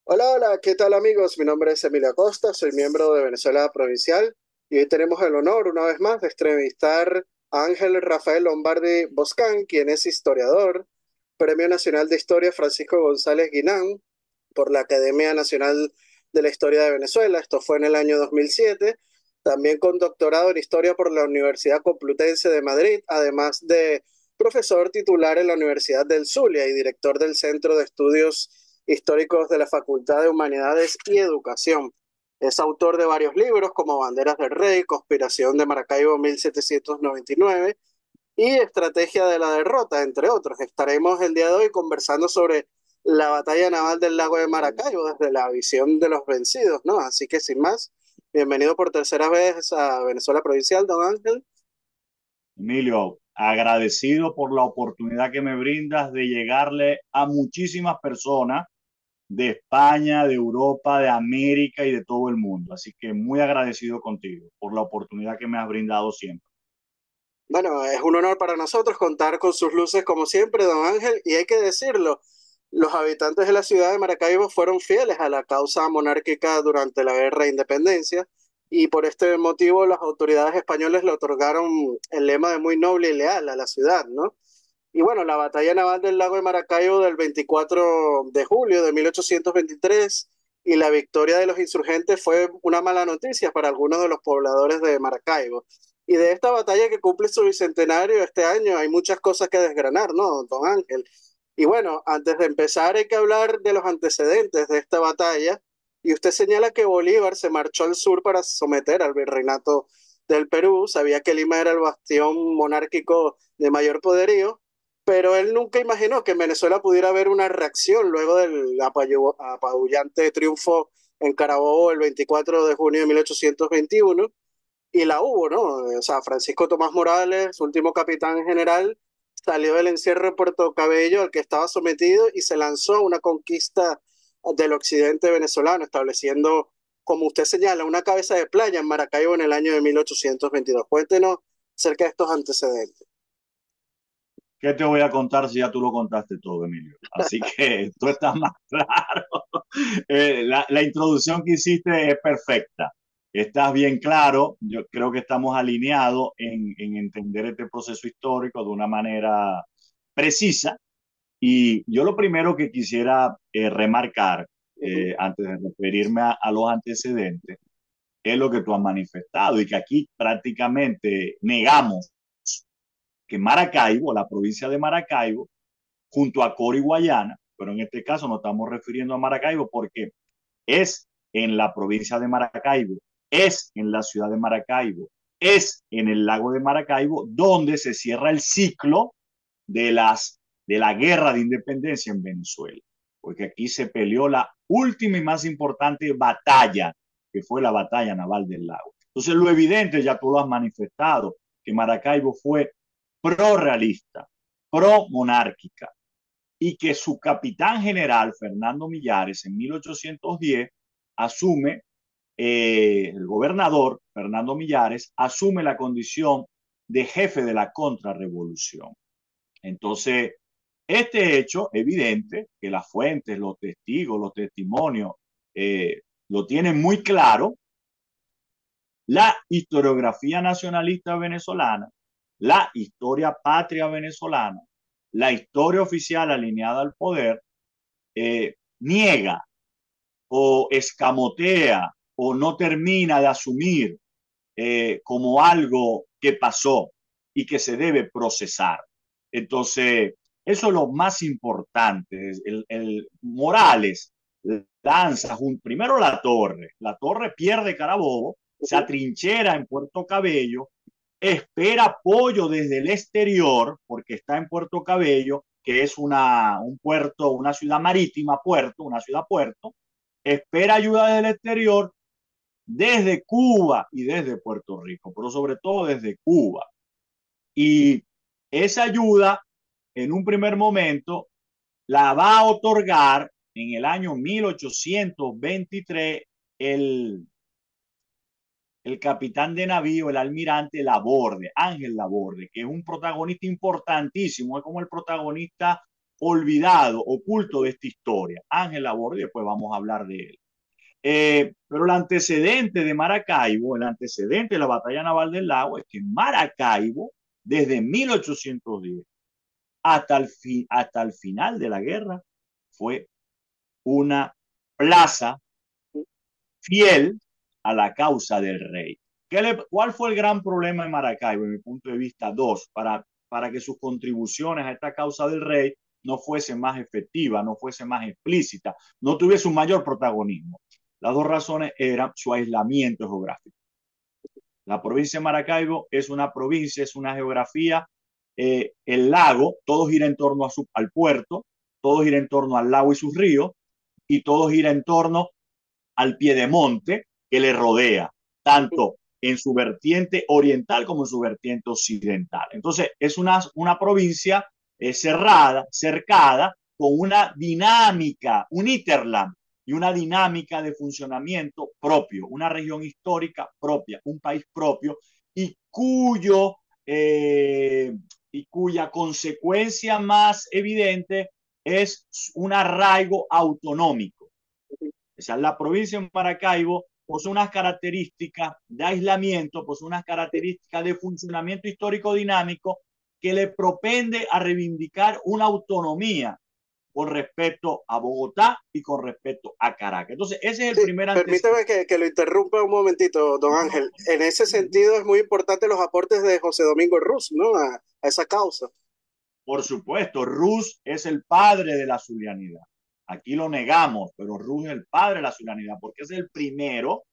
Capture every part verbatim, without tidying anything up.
Hola, hola, ¿qué tal amigos? Mi nombre es Emilio Acosta, soy miembro de Venezuela Provincial y hoy tenemos el honor una vez más de entrevistar a Ángel Rafael Lombardi Boscán, quien es historiador, Premio Nacional de Historia Francisco González Guinán por la Academia Nacional de la Historia de Venezuela. Esto fue en el año dos mil siete. También con doctorado en Historia por la Universidad Complutense de Madrid, además de profesor titular en la Universidad del Zulia y director del Centro de Estudios Históricos de la Facultad de Humanidades y Educación. Es autor de varios libros como Banderas del Rey, Conspiración de Maracaibo mil setecientos noventa y nueve y Estrategia de la Derrota, entre otros. Estaremos el día de hoy conversando sobre la batalla naval del lago de Maracaibo desde la visión de los vencidos, ¿no? Así que sin más, bienvenido por tercera vez a Venezuela Provincial, don Ángel. Emilio, agradecido por la oportunidad que me brindas de llegarle a muchísimas personas de España, de Europa, de América y de todo el mundo. Así que muy agradecido contigo por la oportunidad que me has brindado siempre. Bueno, es un honor para nosotros contar con sus luces como siempre, don Ángel, y hay que decirlo, los habitantes de la ciudad de Maracaibo fueron fieles a la causa monárquica durante la Guerra de Independencia y por este motivo las autoridades españolas le otorgaron el lema de muy noble y leal a la ciudad, ¿no? Y bueno, la batalla naval del lago de Maracaibo del veinticuatro de julio de mil ochocientos veintitrés y la victoria de los insurgentes fue una mala noticia para algunos de los pobladores de Maracaibo. Y de esta batalla que cumple su bicentenario este año hay muchas cosas que desgranar, ¿no, don Ángel? Y bueno, antes de empezar hay que hablar de los antecedentes de esta batalla. Y usted señala que Bolívar se marchó al sur para someter al virreinato del Perú, sabía que Lima era el bastión monárquico de mayor poderío, pero él nunca imaginó que en Venezuela pudiera haber una reacción luego del apayu- apabullante triunfo en Carabobo el veinticuatro de junio de mil ochocientos veintiuno, y la hubo, ¿no? O sea, Francisco Tomás Morales, último capitán general, salió del encierro de Puerto Cabello al que estaba sometido y se lanzó a una conquista del occidente venezolano, estableciendo, como usted señala, una cabeza de playa en Maracaibo en el año de mil ochocientos veintidós. Cuéntenos acerca de estos antecedentes. ¿Qué te voy a contar si ya tú lo contaste todo, Emilio? Así que tú estás más claro. Eh, la, la introducción que hiciste es perfecta. Estás bien claro. Yo creo que estamos alineados en, en entender este proceso histórico de una manera precisa. Y yo lo primero que quisiera eh, remarcar, Ujú. eh, antes de referirme a, a los antecedentes, es lo que tú has manifestado y que aquí prácticamente negamos que Maracaibo, la provincia de Maracaibo, junto a Coro y Guayana, pero en este caso nos estamos refiriendo a Maracaibo porque es en la provincia de Maracaibo, es en la ciudad de Maracaibo, es en el lago de Maracaibo donde se cierra el ciclo de, las, de la guerra de independencia en Venezuela, porque aquí se peleó la última y más importante batalla, que fue la batalla naval del lago. Entonces, lo evidente, ya tú lo has manifestado, que Maracaibo fue pro-realista, pro-monárquica, y que su capitán general, Fernando Millares, en mil ochocientos diez, asume, eh, el gobernador Fernando Millares, asume la condición de jefe de la contrarrevolución. Entonces, este hecho evidente, que las fuentes, los testigos, los testimonios, eh, lo tienen muy claro, la historiografía nacionalista venezolana, la historia patria venezolana, la historia oficial alineada al poder, eh, niega o escamotea o no termina de asumir eh, como algo que pasó y que se debe procesar. Entonces, eso es lo más importante. El, el Morales lanza un, primero la torre, la torre pierde Carabobo, se Ujú. atrinchera en Puerto Cabello, espera apoyo desde el exterior, porque está en Puerto Cabello, que es una, un puerto, una ciudad marítima, puerto, una ciudad puerto, espera ayuda desde el exterior, desde Cuba y desde Puerto Rico, pero sobre todo desde Cuba. Y esa ayuda, en un primer momento, la va a otorgar en el año mil ochocientos veintitrés el, el capitán de navío, el almirante Laborde, Ángel Laborde, que es un protagonista importantísimo, es como el protagonista olvidado, oculto de esta historia. Ángel Laborde, y después vamos a hablar de él. Eh, pero el antecedente de Maracaibo, el antecedente de la batalla naval del lago, es que Maracaibo, desde mil ochocientos diez hasta el, fi hasta el final de la guerra, fue una plaza fiel a la causa del rey. ¿Qué le, ¿Cuál fue el gran problema de Maracaibo, en mi punto de vista? Dos, para, para que sus contribuciones a esta causa del rey no fuese más efectiva, no fuese más explícita, no tuviese un mayor protagonismo. Las dos razones eran su aislamiento geográfico. La provincia de Maracaibo es una provincia, es una geografía, eh, el lago, todo gira en torno a su, al puerto, todo gira en torno al lago y sus ríos, y todo gira en torno al piedemonte que le rodea, tanto en su vertiente oriental como en su vertiente occidental. Entonces, es una, una provincia eh, cerrada, cercada, con una dinámica, un hinterland y una dinámica de funcionamiento propio, una región histórica propia, un país propio y cuyo eh, y cuya consecuencia más evidente es un arraigo autonómico. O sea, la provincia de Maracaibo posee unas características de aislamiento, posee unas características de funcionamiento histórico dinámico que le propende a reivindicar una autonomía con respecto a Bogotá y con respecto a Caracas. Entonces, ese es el Sí, primer permíteme antecedente. que, que lo interrumpa un momentito, don Ángel. En ese sentido es muy importante los aportes de José Domingo Ruz, ¿no? A, a esa causa. Por supuesto, Ruz es el padre de la zulianidad. Aquí lo negamos, pero Ruz es el padre de la zulianidad porque es el primero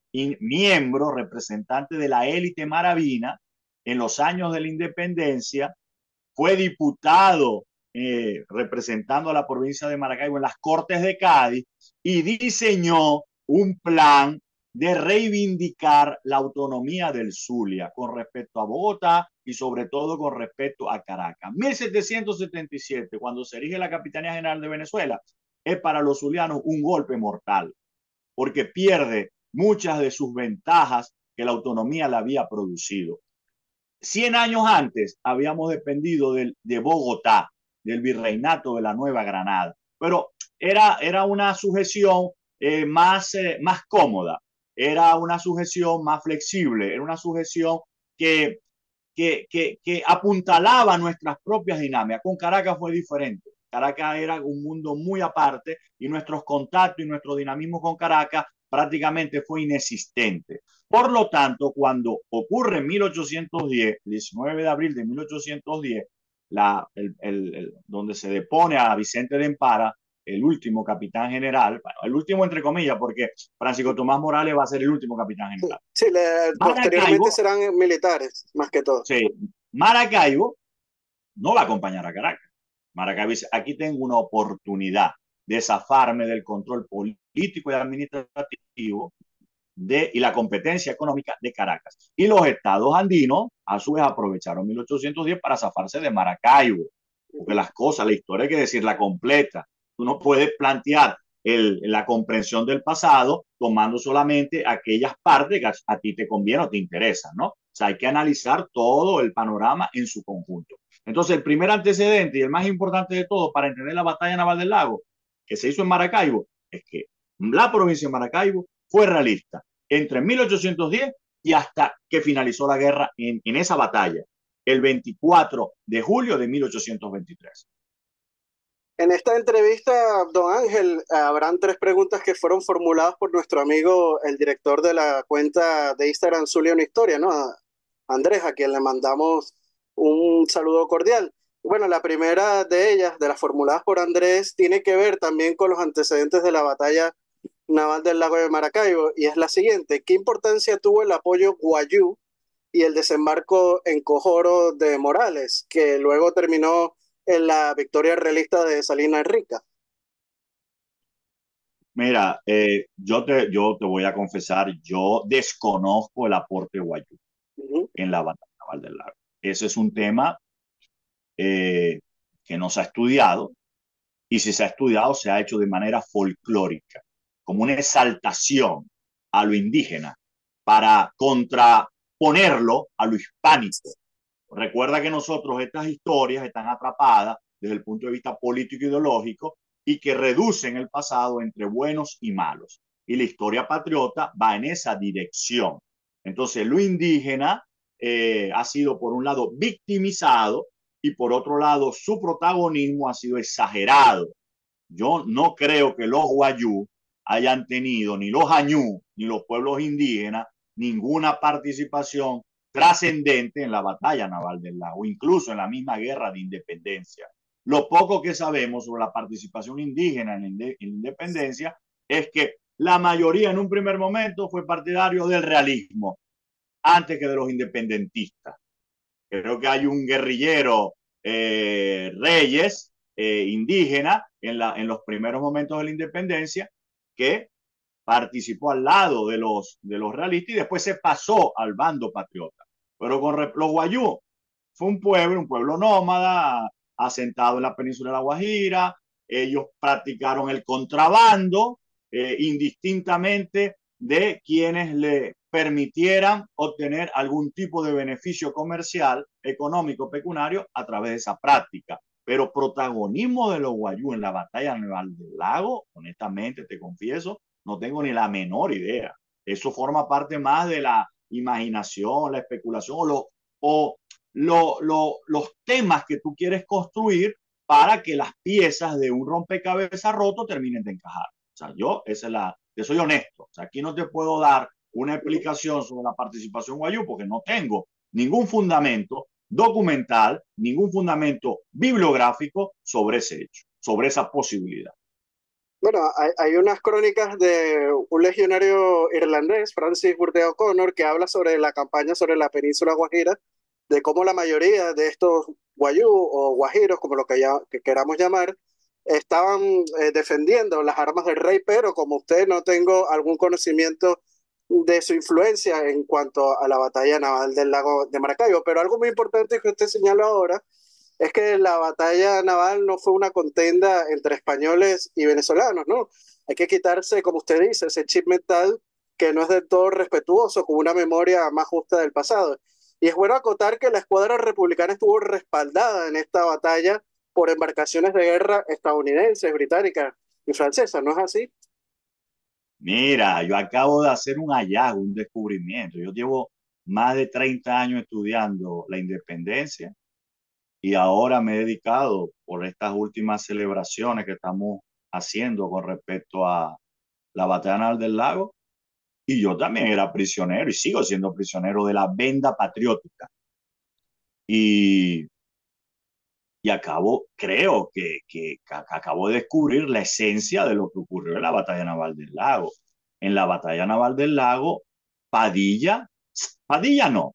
miembro, representante de la élite maravina en los años de la independencia, fue diputado eh, representando a la provincia de Maracaibo en las Cortes de Cádiz y diseñó un plan de reivindicar la autonomía del Zulia con respecto a Bogotá y sobre todo con respecto a Caracas. mil setecientos setenta y siete, cuando se erige la Capitanía General de Venezuela, es para los zulianos un golpe mortal, porque pierde muchas de sus ventajas que la autonomía le había producido. Cien años antes habíamos dependido de, de Bogotá, del virreinato de la Nueva Granada, pero era, era una sujeción eh, más, eh, más cómoda, era una sujeción más flexible, era una sujeción que, que, que, que apuntalaba nuestras propias dinámicas. Con Caracas fue diferente. Caracas era un mundo muy aparte y nuestros contactos y nuestro dinamismo con Caracas prácticamente fue inexistente. Por lo tanto, cuando ocurre en mil ochocientos diez, diecinueve de abril de mil ochocientos diez, la, el, el, el, donde se depone a Vicente de Empara, el último capitán general, bueno, el último entre comillas, porque Francisco Tomás Morales va a ser el último capitán general. Sí, le, posteriormente Maracaibo, serán militares, más que todo. sí, Maracaibo no va a acompañar a Caracas. Maracaibo dice, aquí tengo una oportunidad de zafarme del control político y administrativo de, y la competencia económica de Caracas. Y los estados andinos, a su vez, aprovecharon mil ochocientos diez para zafarse de Maracaibo. Porque las cosas, la historia hay que decirla completa. Tú no puedes plantear el, la comprensión del pasado tomando solamente aquellas partes que a, a ti te conviene o te interesan, ¿no? O sea, hay que analizar todo el panorama en su conjunto. Entonces, el primer antecedente y el más importante de todo para entender la batalla naval del lago que se hizo en Maracaibo es que la provincia de Maracaibo fue realista entre mil ochocientos diez y hasta que finalizó la guerra en, en esa batalla, el veinticuatro de julio de mil ochocientos veintitrés. En esta entrevista, don Ángel, habrán tres preguntas que fueron formuladas por nuestro amigo, el director de la cuenta de Instagram Zulia una Historia, ¿no? A Andrés, a quien le mandamos un saludo cordial. Bueno, la primera de ellas, de las formuladas por Andrés, tiene que ver también con los antecedentes de la batalla naval del lago de Maracaibo, y es la siguiente: ¿qué importancia tuvo el apoyo guayú y el desembarco en Cojoro de Morales, que luego terminó en la victoria realista de Salinas Rica? Mira, eh, yo, te, yo te voy a confesar, yo desconozco el aporte guayú Uh -huh. en la batalla naval del lago. Ese es un tema eh, que no se ha estudiado, y si se ha estudiado se ha hecho de manera folclórica, como una exaltación a lo indígena para contraponerlo a lo hispánico. Recuerda que nosotros estas historias están atrapadas desde el punto de vista político-ideológico y que reducen el pasado entre buenos y malos. Y la historia patriota va en esa dirección. Entonces, lo indígena eh, ha sido, por un lado, victimizado y, por otro lado, su protagonismo ha sido exagerado. Yo no creo que los guayú hayan tenido, ni los añú, ni los pueblos indígenas, ninguna participación trascendente en la batalla naval del lago, incluso en la misma guerra de independencia. Lo poco que sabemos sobre la participación indígena en la, en la independencia es que la mayoría en un primer momento fue partidario del realismo antes que de los independentistas. Creo que hay un guerrillero eh, Reyes eh, indígena en, la, en los primeros momentos de la independencia que participó al lado de los, de los realistas y después se pasó al bando patriota. Pero con los guayú fue un pueblo, un pueblo nómada, asentado en la península de La Guajira. Ellos practicaron el contrabando eh, indistintamente de quienes le permitieran obtener algún tipo de beneficio comercial, económico, pecuniario a través de esa práctica. Pero protagonismo de los guayú en la batalla naval del lago, honestamente te confieso, no tengo ni la menor idea. Eso forma parte más de la imaginación, la especulación o, lo, o lo, lo, los temas que tú quieres construir para que las piezas de un rompecabezas roto terminen de encajar. O sea, yo, esa es la, yo soy honesto. O sea, aquí no te puedo dar una explicación sobre la participación guayú porque no tengo ningún fundamento documental, ningún fundamento bibliográfico sobre ese hecho, sobre esa posibilidad. Bueno, hay, hay unas crónicas de un legionario irlandés, Francis Burdett O'Connor, que habla sobre la campaña sobre la península Guajira, de cómo la mayoría de estos guayú o guajiros, como lo que, ya, que queramos llamar, estaban eh, defendiendo las armas del rey, pero como usted no tengo algún conocimiento de su influencia en cuanto a la batalla naval del lago de Maracaibo. Pero algo muy importante que usted señaló ahora es que la batalla naval no fue una contienda entre españoles y venezolanos, ¿no? Hay que quitarse, como usted dice, ese chip mental que no es del todo respetuoso, con una memoria más justa del pasado. Y es bueno acotar que la escuadra republicana estuvo respaldada en esta batalla por embarcaciones de guerra estadounidenses, británicas y francesas, ¿no es así? Mira, yo acabo de hacer un hallazgo, un descubrimiento. Yo llevo más de treinta años estudiando la independencia y ahora me he dedicado por estas últimas celebraciones que estamos haciendo con respecto a la batalla naval del lago. Y yo también era prisionero y sigo siendo prisionero de la venda patriótica. Y, y acabo, creo que, que, que acabo de descubrir la esencia de lo que ocurrió en la batalla naval del lago. En la batalla naval del lago, Padilla, Padilla no,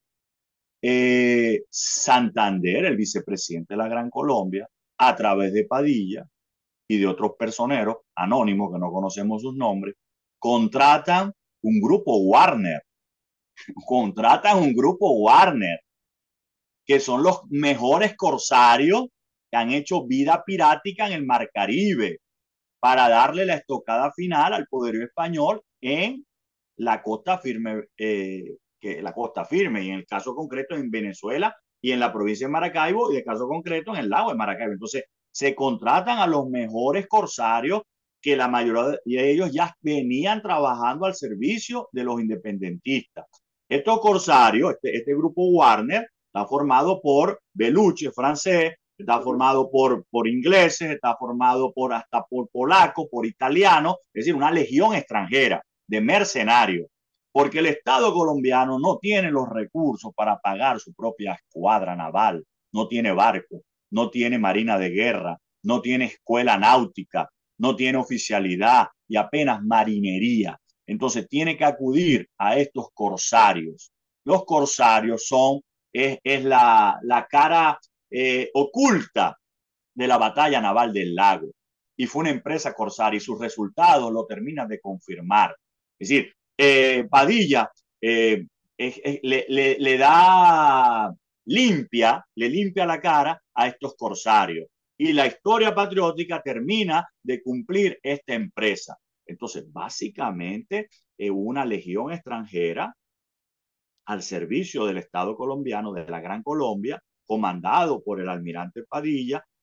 eh, Santander, el vicepresidente de la Gran Colombia, a través de Padilla y de otros personeros anónimos que no conocemos sus nombres, contratan un grupo Warner, contratan un grupo Warner, que son los mejores corsarios que han hecho vida pirática en el Mar Caribe para darle la estocada final al poderío español en la costa firme, eh, que la costa firme, y en el caso concreto en Venezuela y en la provincia de Maracaibo, y en el caso concreto en el lago de Maracaibo. Entonces, se contratan a los mejores corsarios que la mayoría de ellos ya venían trabajando al servicio de los independentistas. Estos corsarios, este, este grupo Warner, está formado por Beluche, francés, está formado por, por ingleses, está formado por hasta por polacos, por italianos, es decir, una legión extranjera de mercenarios, porque el Estado colombiano no tiene los recursos para pagar su propia escuadra naval, no tiene barco, no tiene marina de guerra, no tiene escuela náutica, no tiene oficialidad y apenas marinería. Entonces tiene que acudir a estos corsarios. Los corsarios son, es, es la, la cara eh, oculta de la batalla naval del lago. Y fue una empresa corsaria y sus resultados lo terminan de confirmar. Es decir, eh, Padilla eh, eh, eh, le, le, le da limpia, le limpia la cara a estos corsarios. Y la historia patriótica termina de cumplir esta empresa. Entonces, básicamente, eh, una legión extranjera al servicio del Estado colombiano, de la Gran Colombia, comandado por el almirante Padilla,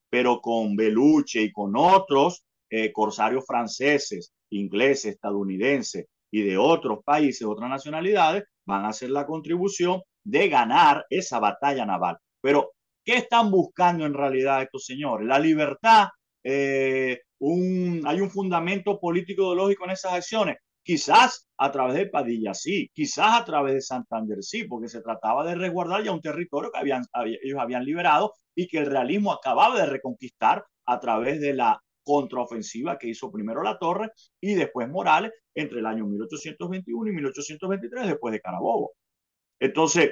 pero con Beluche y con otros eh, corsarios franceses, ingleses, estadounidenses y de otros países, otras nacionalidades, van a hacer la contribución de ganar esa batalla naval. Pero, ¿qué están buscando en realidad estos señores? La libertad, eh, un, hay un fundamento político ideológico en esas acciones. Quizás a través de Padilla sí, quizás a través de Santander sí, porque se trataba de resguardar ya un territorio que habían, había, ellos habían liberado y que el realismo acababa de reconquistar a través de la contraofensiva que hizo primero La Torre y después Morales entre el año mil ochocientos veintiuno y mil ochocientos veintitrés después de Carabobo. Entonces,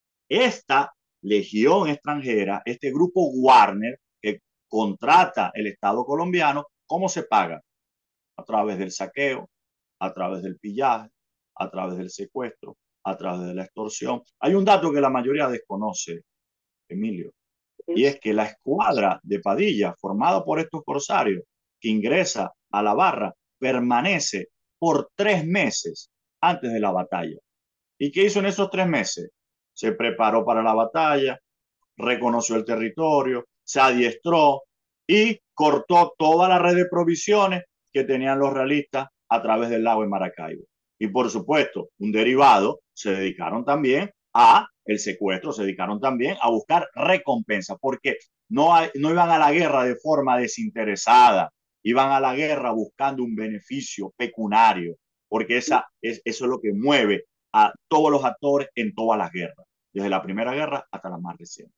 esta legión extranjera, este grupo Warner que contrata el Estado colombiano, ¿cómo se paga? A través del saqueo, a través del pillaje, a través del secuestro, a través de la extorsión. Hay un dato que la mayoría desconoce, Emilio, y es que la escuadra de Padilla, formada por estos corsarios, que ingresa a la barra, permanece por tres meses antes de la batalla. ¿Y qué hizo en esos tres meses? Se preparó para la batalla, reconoció el territorio, se adiestró y cortó toda la red de provisiones que tenían los realistas a través del lago de Maracaibo. Y por supuesto, un derivado, se dedicaron también a el secuestro, se dedicaron también a buscar recompensa, porque no, hay, no iban a la guerra de forma desinteresada, iban a la guerra buscando un beneficio pecuniario, porque esa es, eso es lo que mueve a todos los actores en todas las guerras, desde la Primera Guerra hasta la más reciente.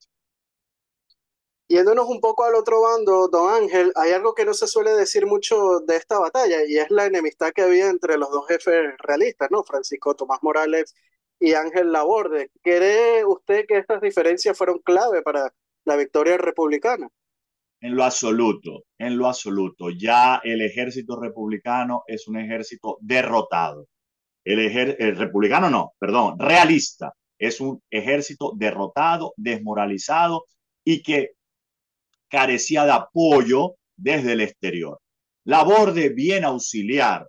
Yéndonos un poco al otro bando, don Ángel, hay algo que no se suele decir mucho de esta batalla y es la enemistad que había entre los dos jefes realistas, ¿no? Francisco Tomás Morales y Ángel Laborde. ¿Cree usted que estas diferencias fueron clave para la victoria republicana? En lo absoluto, en lo absoluto. Ya el ejército republicano es un ejército derrotado. El, ejer el republicano no, perdón, realista. Es un ejército derrotado, desmoralizado y que carecía de apoyo desde el exterior. Laborde viene a auxiliar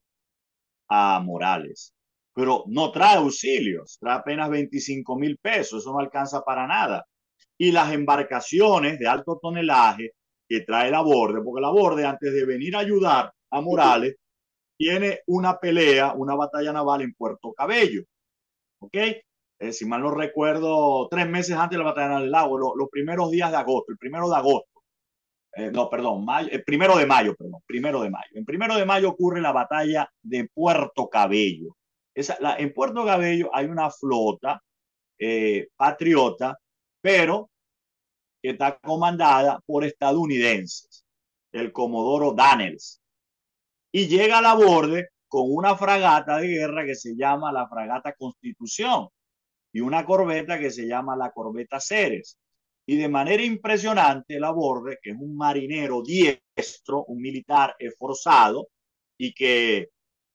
a Morales, pero no trae auxilios, trae apenas veinticinco mil pesos, eso no alcanza para nada. Y las embarcaciones de alto tonelaje que trae Laborde, porque Laborde antes de venir a ayudar a Morales, tiene una pelea, una batalla naval en Puerto Cabello, ¿ok? Eh, si mal no recuerdo, tres meses antes de la batalla naval del lago, lo, los primeros días de agosto, el primero de agosto, eh, no, perdón, mayo, el primero de mayo, perdón, primero de mayo. En primero de mayo ocurre la batalla de Puerto Cabello. Esa, la, en Puerto Cabello hay una flota eh, patriota, pero que está comandada por estadounidenses, el Comodoro Daniels, y llega a la borde con una fragata de guerra que se llama la fragata Constitución y una corbeta que se llama la corbeta Ceres. Y de manera impresionante, Laborde, que es un marinero diestro, un militar esforzado y que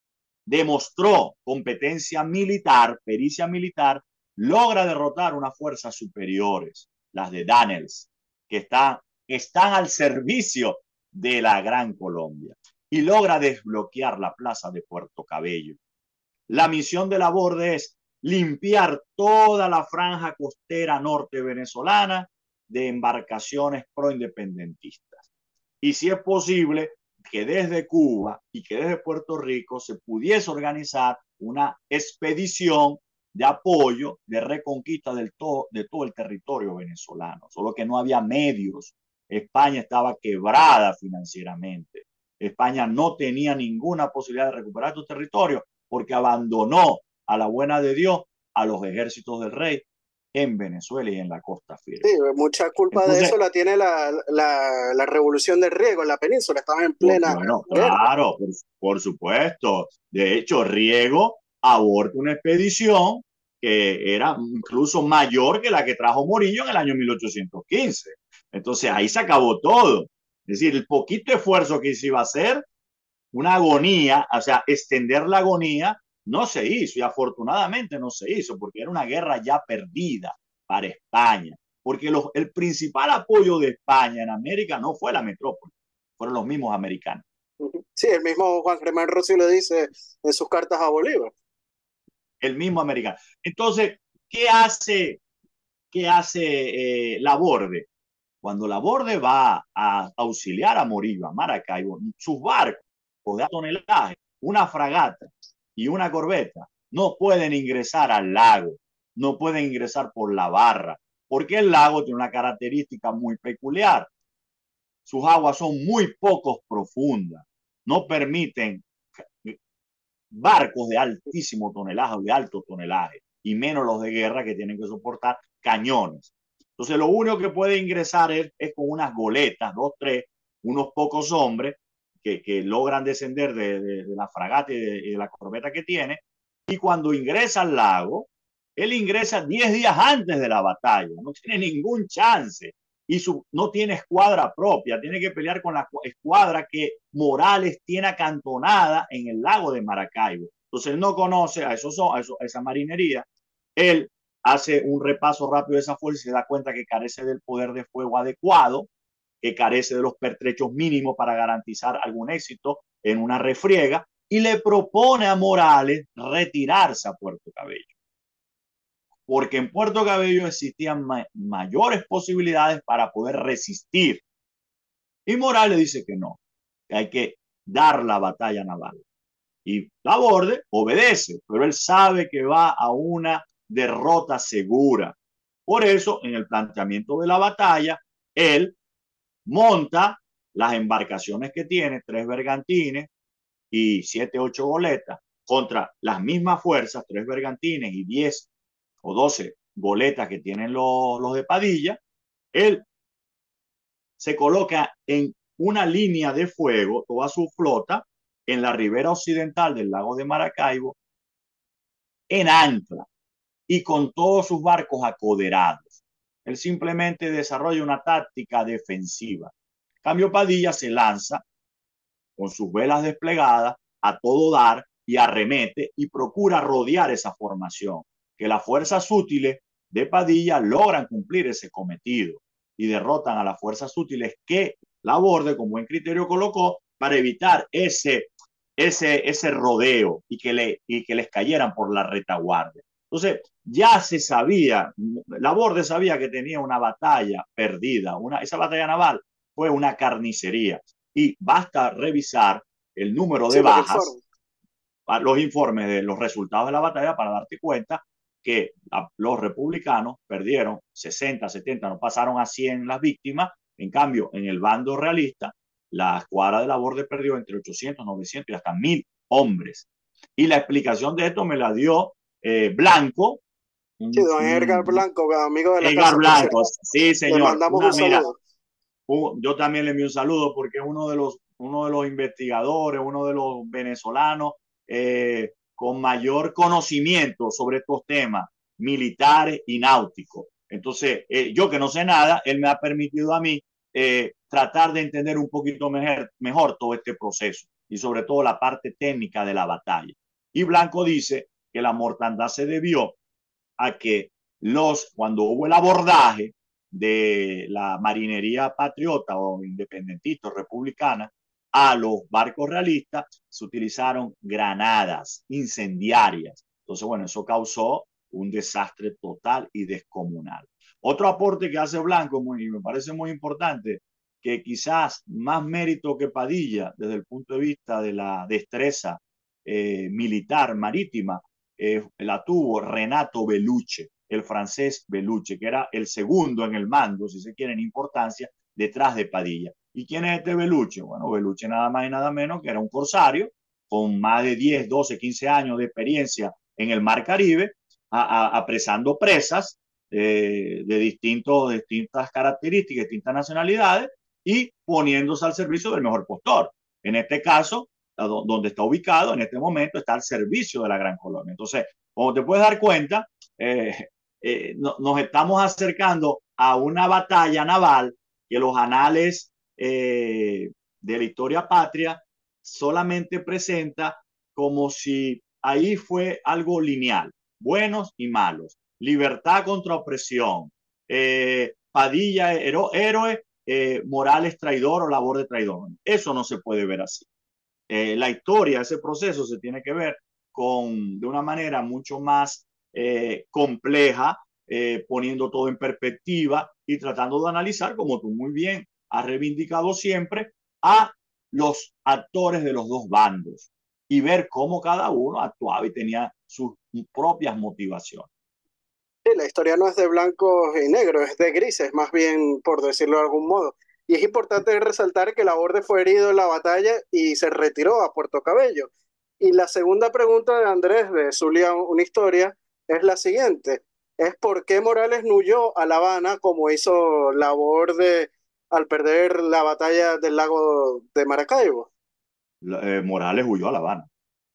demostró competencia militar, pericia militar, logra derrotar unas fuerzas superiores, las de Daniels, que están, están al servicio de la Gran Colombia, y logra desbloquear la plaza de Puerto Cabello. La misión de Laborde es limpiar toda la franja costera norte venezolana de embarcaciones pro-independentistas. Y si es posible, que desde Cuba y que desde Puerto Rico se pudiese organizar una expedición de apoyo, de reconquista del todo, de todo el territorio venezolano, solo que no había medios. España estaba quebrada financieramente. España no tenía ninguna posibilidad de recuperar estos territorios porque abandonó a la buena de Dios a los ejércitos del rey en Venezuela y en la costa Sí, firme. mucha culpa de Entonces, eso la tiene la, la, la revolución del riego en la península, estaban en Por, plena bueno, guerra. claro, por, por supuesto. De hecho, Riego aborta una expedición que era incluso mayor que la que trajo Morillo en el año mil ochocientos quince. Entonces ahí se acabó todo. Es decir, el poquito esfuerzo que se iba a hacer, una agonía, o sea, extender la agonía, no se hizo y afortunadamente no se hizo porque era una guerra ya perdida para España. Porque los, el principal apoyo de España en América no fue la metrópoli, fueron los mismos americanos. Sí, el mismo Juan Germán Rossi lo dice en sus cartas a Bolívar. El mismo americano. Entonces, ¿qué hace, qué hace eh, Laborde? Cuando Laborde va a auxiliar a Morillo, a Maracaibo, sus barcos de tonelaje, una fragata y una corbeta, no pueden ingresar al lago, no pueden ingresar por la barra, porque el lago tiene una característica muy peculiar. Sus aguas son muy poco profundas, no permiten barcos de altísimo tonelaje o de alto tonelaje, y menos los de guerra que tienen que soportar cañones. Entonces, lo único que puede ingresar es, es con unas goletas, dos, tres, unos pocos hombres que, que logran descender de, de, de la fragata y de, de la corbeta que tiene, y cuando ingresa al lago, él ingresa diez días antes de la batalla, no tiene ningún chance, y su, no tiene escuadra propia, tiene que pelear con la escuadra que Morales tiene acantonada en el lago de Maracaibo. Entonces él no conoce a, esos, a, eso, a esa marinería, él hace un repaso rápido de esa fuerza y se da cuenta que carece del poder de fuego adecuado, que carece de los pertrechos mínimos para garantizar algún éxito en una refriega, y le propone a Morales retirarse a Puerto Cabello, porque en Puerto Cabello existían ma mayores posibilidades para poder resistir. Y Morales dice que no, que hay que dar la batalla naval. Y Laborde obedece, pero él sabe que va a una derrota segura. Por eso, en el planteamiento de la batalla, él monta las embarcaciones que tiene, tres bergantines y siete, ocho goletas, contra las mismas fuerzas, tres bergantines y diez o doce goletas que tienen los, los de Padilla. Él se coloca en una línea de fuego, toda su flota, en la ribera occidental del lago de Maracaibo, en ancla y con todos sus barcos acoderados. Él simplemente desarrolla una táctica defensiva. Cambio Padilla se lanza con sus velas desplegadas a todo dar y arremete y procura rodear esa formación, que las fuerzas útiles de Padilla logran cumplir ese cometido y derrotan a las fuerzas útiles que Laborde con buen criterio colocó para evitar ese, ese, ese rodeo y que, le, y que les cayeran por la retaguardia. Entonces, ya se sabía, Laborde sabía que tenía una batalla perdida, una, esa batalla naval fue una carnicería, y basta revisar el número Sí, de los bajas, informes. los informes de los resultados de la batalla para darte cuenta que los republicanos perdieron sesenta, setenta, no pasaron a cien las víctimas. En cambio, en el bando realista, la escuadra de Laborde perdió entre ochocientos, novecientos y hasta mil hombres. Y la explicación de esto me la dio eh, Blanco, Sí, un, don Edgar un, Blanco, amigo de la Edgar casa, por cierto. Blanco, sí Le señor, mandamos un una mira, saludo. un, yo también le envío un saludo porque es uno de los, uno de los investigadores, uno de los venezolanos eh, con mayor conocimiento sobre estos temas militares y náuticos. Entonces, eh, yo que no sé nada, él me ha permitido a mí eh, tratar de entender un poquito mejor, mejor todo este proceso y sobre todo la parte técnica de la batalla. Y Blanco dice que la mortandad se debió a que los, cuando hubo el abordaje de la marinería patriota o independentista o republicana a los barcos realistas, se utilizaron granadas incendiarias. Entonces, bueno, eso causó un desastre total y descomunal. Otro aporte que hace Blanco, muy, y me parece muy importante, que quizás más mérito que Padilla desde el punto de vista de la destreza eh, militar marítima, eh, la tuvo Renato Bellucci, el francés Bellucci, que era el segundo en el mando, si se quiere, en importancia, detrás de Padilla. ¿Y quién es este Bellucci? Bueno, Bellucci nada más y nada menos que era un corsario con más de diez, doce, quince años de experiencia en el Mar Caribe, a, a, apresando presas eh, de distintos, distintas características, distintas nacionalidades, y poniéndose al servicio del mejor postor. En este caso, donde está ubicado en este momento, está al servicio de la Gran Colonia. Entonces, como te puedes dar cuenta, eh, eh, no, nos estamos acercando a una batalla naval que los anales eh, de la historia patria solamente presenta como si ahí fue algo lineal, buenos y malos, libertad contra opresión, eh, Padilla héroe, eh, Morales traidor o Laborde traidor. Eso no se puede ver así. Eh, la historia, ese proceso se tiene que ver con, de una manera mucho más eh, compleja, eh, poniendo todo en perspectiva y tratando de analizar, como tú muy bien has reivindicado siempre, a los actores de los dos bandos y ver cómo cada uno actuaba y tenía sus propias motivaciones. Sí, la historia no es de blancos y negros, es de grises, más bien, por decirlo de algún modo. Y es importante resaltar que Laborde fue herido en la batalla y se retiró a Puerto Cabello. Y la segunda pregunta de Andrés de Zulia, una historia, es la siguiente. Es por qué Morales no huyó a La Habana como hizo Laborde al perder la batalla del lago de Maracaibo. Eh, Morales huyó a La Habana.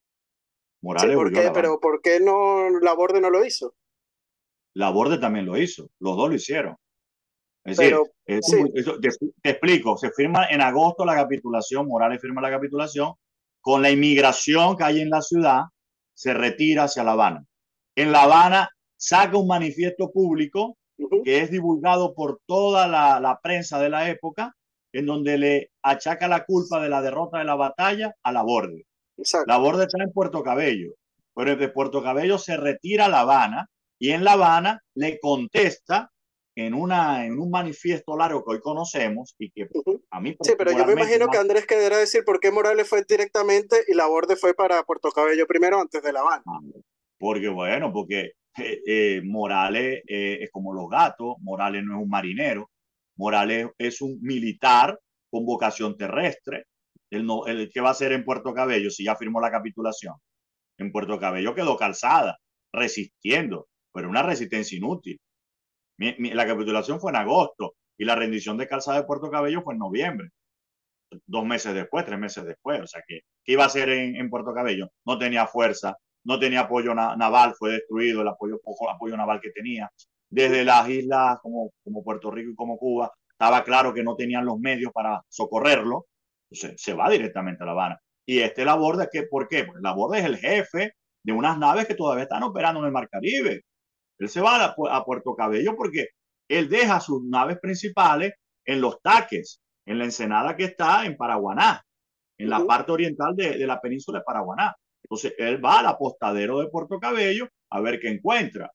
Sí, Morales ¿por huyó a La qué? Habana. Pero ¿por qué no Laborde no lo hizo? Laborde también lo hizo. Los dos lo hicieron. Es decir, Pero eso, sí, eso, te, te, explico, se firma en agosto la capitulación, Morales firma la capitulación, con la inmigración que hay en la ciudad, se retira hacia La Habana. En La Habana saca un manifiesto público uh-huh, que es divulgado por toda la, la prensa de la época, en donde le achaca la culpa de la derrota de la batalla a Laborde. exacto. Laborde está en Puerto Cabello, pero de Puerto Cabello se retira a La Habana y en La Habana le contesta en, una, en un manifiesto largo que hoy conocemos y que Ujú. a mí Sí, pero yo me particularmente imagino que más, Andrés querrá decir por qué Morales fue directamente y Laborde fue para Puerto Cabello primero antes de La Habana. porque bueno, porque eh, eh, Morales eh, es como los gatos, Morales no es un marinero, Morales es un militar con vocación terrestre. Él no, él, ¿qué va a hacer en Puerto Cabello si ya firmó la capitulación? En Puerto Cabello quedó calzada, resistiendo, pero una resistencia inútil. Mi, mi, la capitulación fue en agosto y la rendición de Calzada de Puerto Cabello fue en noviembre, dos meses después, tres meses después. O sea, que ¿qué iba a hacer en, en Puerto Cabello? No tenía fuerza, no tenía apoyo na naval, fue destruido el apoyo, poco apoyo naval que tenía. Desde las islas como, como Puerto Rico y como Cuba, estaba claro que no tenían los medios para socorrerlo. Entonces, se va directamente a La Habana. Y este Laborde, ¿qué, ¿por qué? Porque Laborde es el jefe de unas naves que todavía están operando en el Mar Caribe. Él se va a, a Puerto Cabello porque él deja sus naves principales en los taques, en la ensenada que está en Paraguaná, en la Ujú. parte oriental de, de la península de Paraguaná. Entonces él va al apostadero de Puerto Cabello a ver qué encuentra,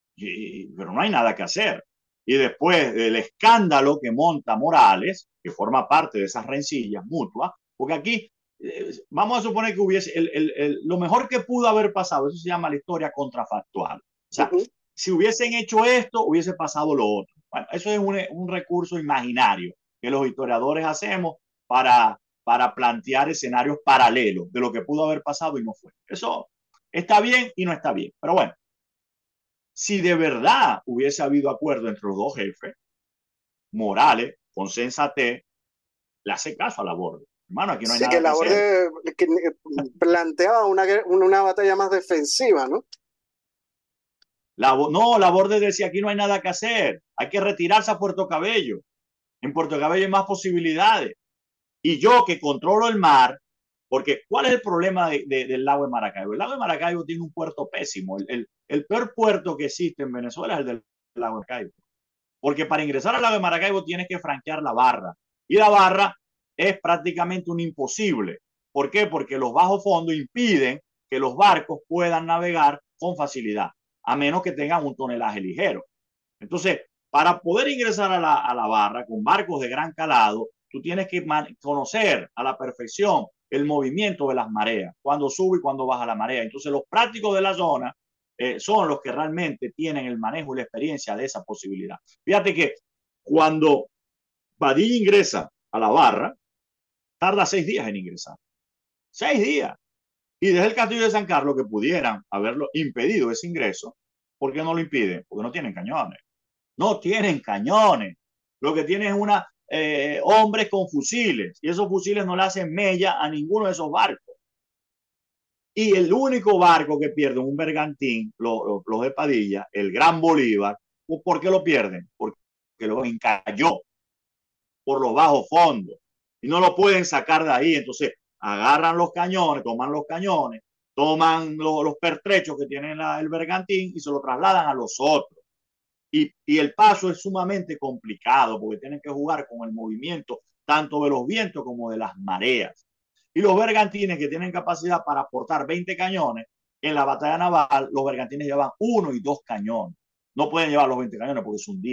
y, pero no hay nada que hacer. Y después del escándalo que monta Morales, que forma parte de esas rencillas mutuas, porque aquí eh, vamos a suponer que hubiese el, el, el, lo mejor que pudo haber pasado, eso se llama la historia contrafactual. O sea, Ujú. si hubiesen hecho esto, hubiese pasado lo otro. Bueno, eso es un, un recurso imaginario que los historiadores hacemos para, para plantear escenarios paralelos de lo que pudo haber pasado y no fue. Eso está bien y no está bien. Pero bueno, si de verdad hubiese habido acuerdo entre los dos jefes, Morales, con sensatez, le hace caso a Laborde. Hermano, aquí no hay Sí, que nada que hacer. Laborde que, eh, planteaba una, guer- una batalla más defensiva, ¿no? La, no, Laborde decía, aquí no hay nada que hacer. Hay que retirarse a Puerto Cabello. En Puerto Cabello hay más posibilidades. Y yo que controlo el mar, porque ¿cuál es el problema de, de, del lago de Maracaibo? El lago de Maracaibo tiene un puerto pésimo. El, el, el peor puerto que existe en Venezuela es el del lago de Maracaibo. Porque para ingresar al lago de Maracaibo tienes que franquear la barra. Y la barra es prácticamente un imposible. ¿Por qué? Porque los bajos fondos impiden que los barcos puedan navegar con facilidad, a menos que tengan un tonelaje ligero. Entonces, para poder ingresar a la, a la barra con barcos de gran calado, tú tienes que conocer a la perfección el movimiento de las mareas, cuando sube y cuando baja la marea. Entonces, los prácticos de la zona eh, son los que realmente tienen el manejo y la experiencia de esa posibilidad. Fíjate que cuando Padilla ingresa a la barra, tarda seis días en ingresar. Seis días. Y desde el castillo de San Carlos, que pudieran haberlo impedido ese ingreso, ¿por qué no lo impiden? Porque no tienen cañones. No tienen cañones. Lo que tienen es una eh, hombres con fusiles. Y esos fusiles no le hacen mella a ninguno de esos barcos. Y el único barco que pierde un bergantín, los lo, lo de Padilla, el Gran Bolívar, ¿por qué lo pierden? Porque lo encalló por los bajos fondos y no lo pueden sacar de ahí. Entonces agarran los cañones, toman los cañones, toman lo, los pertrechos que tiene la, el bergantín y se lo trasladan a los otros. Y, y el paso es sumamente complicado porque tienen que jugar con el movimiento tanto de los vientos como de las mareas. Y los bergantines que tienen capacidad para aportar veinte cañones, en la batalla naval los bergantines llevan uno y dos cañones. No pueden llevar los veinte cañones porque es un día.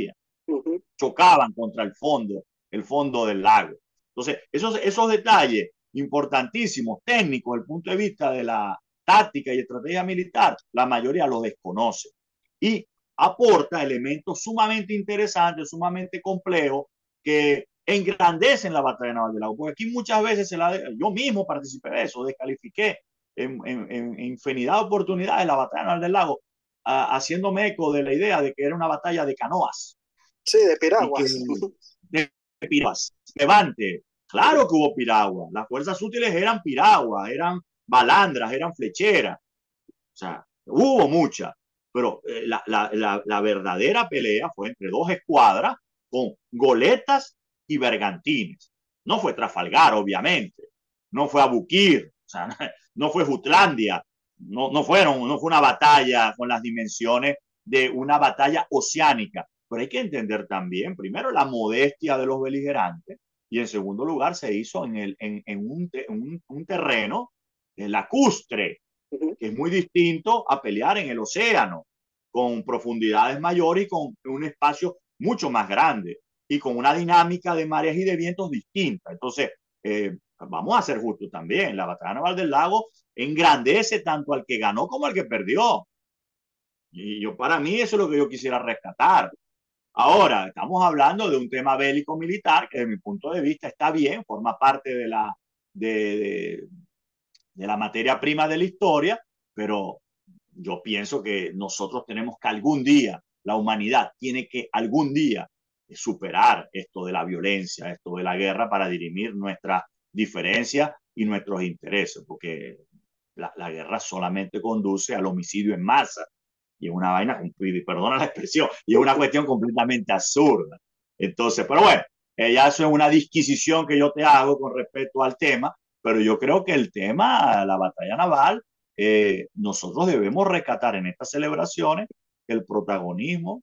Ujú. chocaban contra el fondo, el fondo del lago. Entonces, esos, esos detalles importantísimos, técnicos, desde el punto de vista de la táctica y estrategia militar, la mayoría los desconoce. Y aporta elementos sumamente interesantes, sumamente complejos, que engrandecen la batalla naval del lago. Porque aquí muchas veces se la, yo mismo participé de eso, descalifiqué en, en, en infinidad de oportunidades la batalla naval del lago, a, haciéndome eco de la idea de que era una batalla de canoas Sí, de y que piraguas. de piraguas, levante. Claro que hubo piraguas, las fuerzas útiles eran piraguas, eran balandras, eran flecheras, o sea, hubo muchas, pero eh, la, la, la, la, verdadera pelea fue entre dos escuadras con goletas y bergantines. No fue Trafalgar, obviamente, no fue Abukir, o sea, no fue Jutlandia, no, no, fueron, no fue una batalla con las dimensiones de una batalla oceánica. Pero hay que entender también, primero, la modestia de los beligerantes y en segundo lugar se hizo en, el, en, en, un, en un, un terreno lacustre, Ujú. que es muy distinto a pelear en el océano, con profundidades mayores y con un espacio mucho más grande y con una dinámica de mareas y de vientos distinta. Entonces, eh, vamos a ser justos también, la batalla naval del lago engrandece tanto al que ganó como al que perdió. Y yo, para mí, eso es lo que yo quisiera rescatar. Ahora, estamos hablando de un tema bélico militar que, desde mi punto de vista, está bien, forma parte de la, de, de, de la materia prima de la historia, pero yo pienso que nosotros tenemos que algún día, la humanidad tiene que algún día superar esto de la violencia, esto de la guerra para dirimir nuestras diferencias y nuestros intereses, porque la, la guerra solamente conduce al homicidio en masa y es una vaina, perdona la expresión, y es una cuestión completamente absurda. Entonces, pero bueno, eh, ya eso es una disquisición que yo te hago con respecto al tema, pero yo creo que el tema, la batalla naval, eh, nosotros debemos rescatar en estas celebraciones el protagonismo,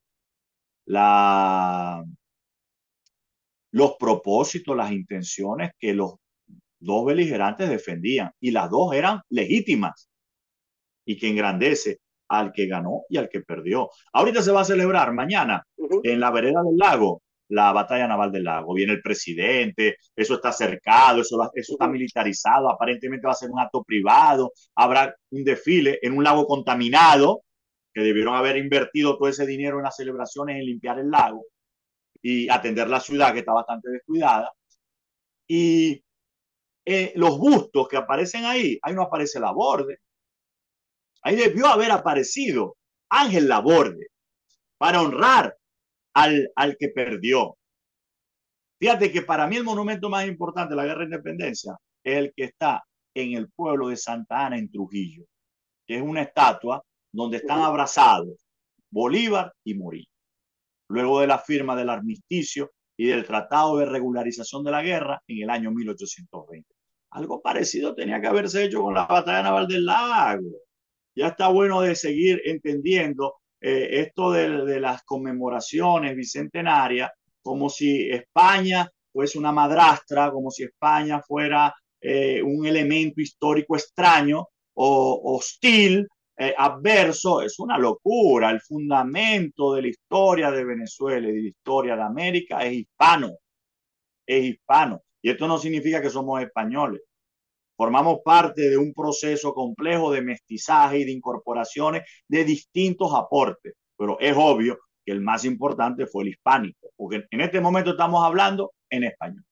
la, los propósitos, las intenciones que los dos beligerantes defendían y las dos eran legítimas y que engrandece al que ganó y al que perdió. Ahorita se va a celebrar mañana Ujú. en la vereda del lago la batalla naval del lago. Viene el presidente, eso está cercado, eso, eso está Ujú. militarizado, aparentemente va a ser un acto privado, habrá un desfile en un lago contaminado, que debieron haber invertido todo ese dinero en las celebraciones, en limpiar el lago y atender la ciudad que está bastante descuidada. Y eh, los bustos que aparecen ahí, ahí no aparece la borde, ahí debió haber aparecido Ángel Laborde para honrar al, al que perdió. Fíjate que para mí el monumento más importante de la Guerra de Independencia es el que está en el pueblo de Santa Ana, en Trujillo, que es una estatua donde están Ujú. abrazados Bolívar y Morillo. Luego de la firma del armisticio y del Tratado de Regularización de la Guerra en el año mil ochocientos veinte. Algo parecido tenía que haberse hecho con la batalla naval del lago. Ya está bueno de seguir entendiendo eh, esto de, de, las conmemoraciones bicentenarias como si España fuese una madrastra, como si España fuera eh, un elemento histórico extraño o hostil, eh, adverso. Es una locura. El fundamento de la historia de Venezuela y de la historia de América es hispano, es hispano. Y esto no significa que somos españoles. Formamos parte de un proceso complejo de mestizaje y de incorporaciones de distintos aportes, pero es obvio que el más importante fue el hispánico, porque en este momento estamos hablando en español.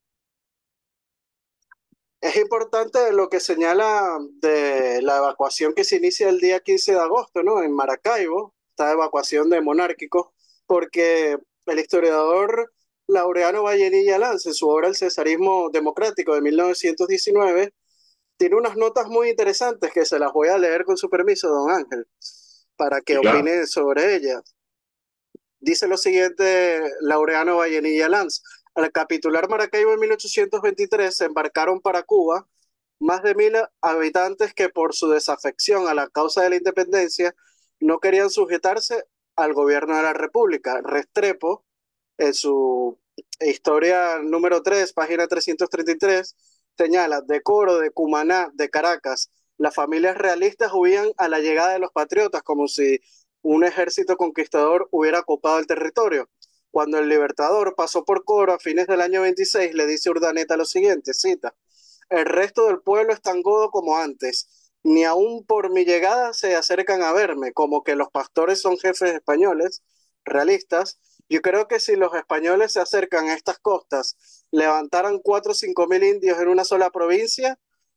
Es importante lo que señala de la evacuación que se inicia el día quince de agosto, ¿no? En Maracaibo, esta evacuación de monárquicos, porque el historiador Laureano Vallenilla Lance, en su obra El Cesarismo Democrático de mil novecientos diecinueve, tiene unas notas muy interesantes que se las voy a leer con su permiso, don Ángel, para que Sí, claro. opine sobre ellas. Dice lo siguiente Laureano Vallenilla Lanz. Al capitular Maracaibo en mil ochocientos veintitrés se embarcaron para Cuba más de mil habitantes que por su desafección a la causa de la independencia no querían sujetarse al gobierno de la República. Restrepo, en su historia número tres, página trescientos treinta y tres, señala, de Coro, de Cumaná, de Caracas, las familias realistas huían a la llegada de los patriotas como si un ejército conquistador hubiera ocupado el territorio. Cuando el Libertador pasó por Coro a fines del año veintiséis, le dice Urdaneta lo siguiente, cita, el resto del pueblo es tan godo como antes, ni aun por mi llegada se acercan a verme, como que los pastores son jefes españoles, realistas. Yo creo que si los españoles se acercan a estas costas, levantaran cuatro o cinco mil indios en una sola provincia,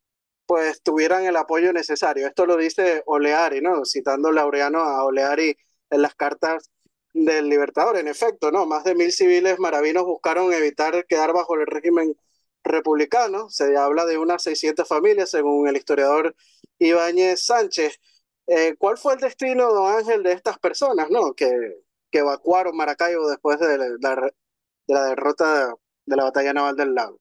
pues tuvieran el apoyo necesario. Esto lo dice Oleari, ¿no? Citando Laureano a Oleari en las cartas del Libertador. En efecto, ¿no? Más de mil civiles maravinos buscaron evitar quedar bajo el régimen republicano. Se habla de unas seiscientas familias, según el historiador Ibáñez Sánchez. Eh, ¿cuál fue el destino, don Ángel, de estas personas, ¿no? Que, que evacuaron Maracaibo después de la, de la derrota de la batalla naval del lago?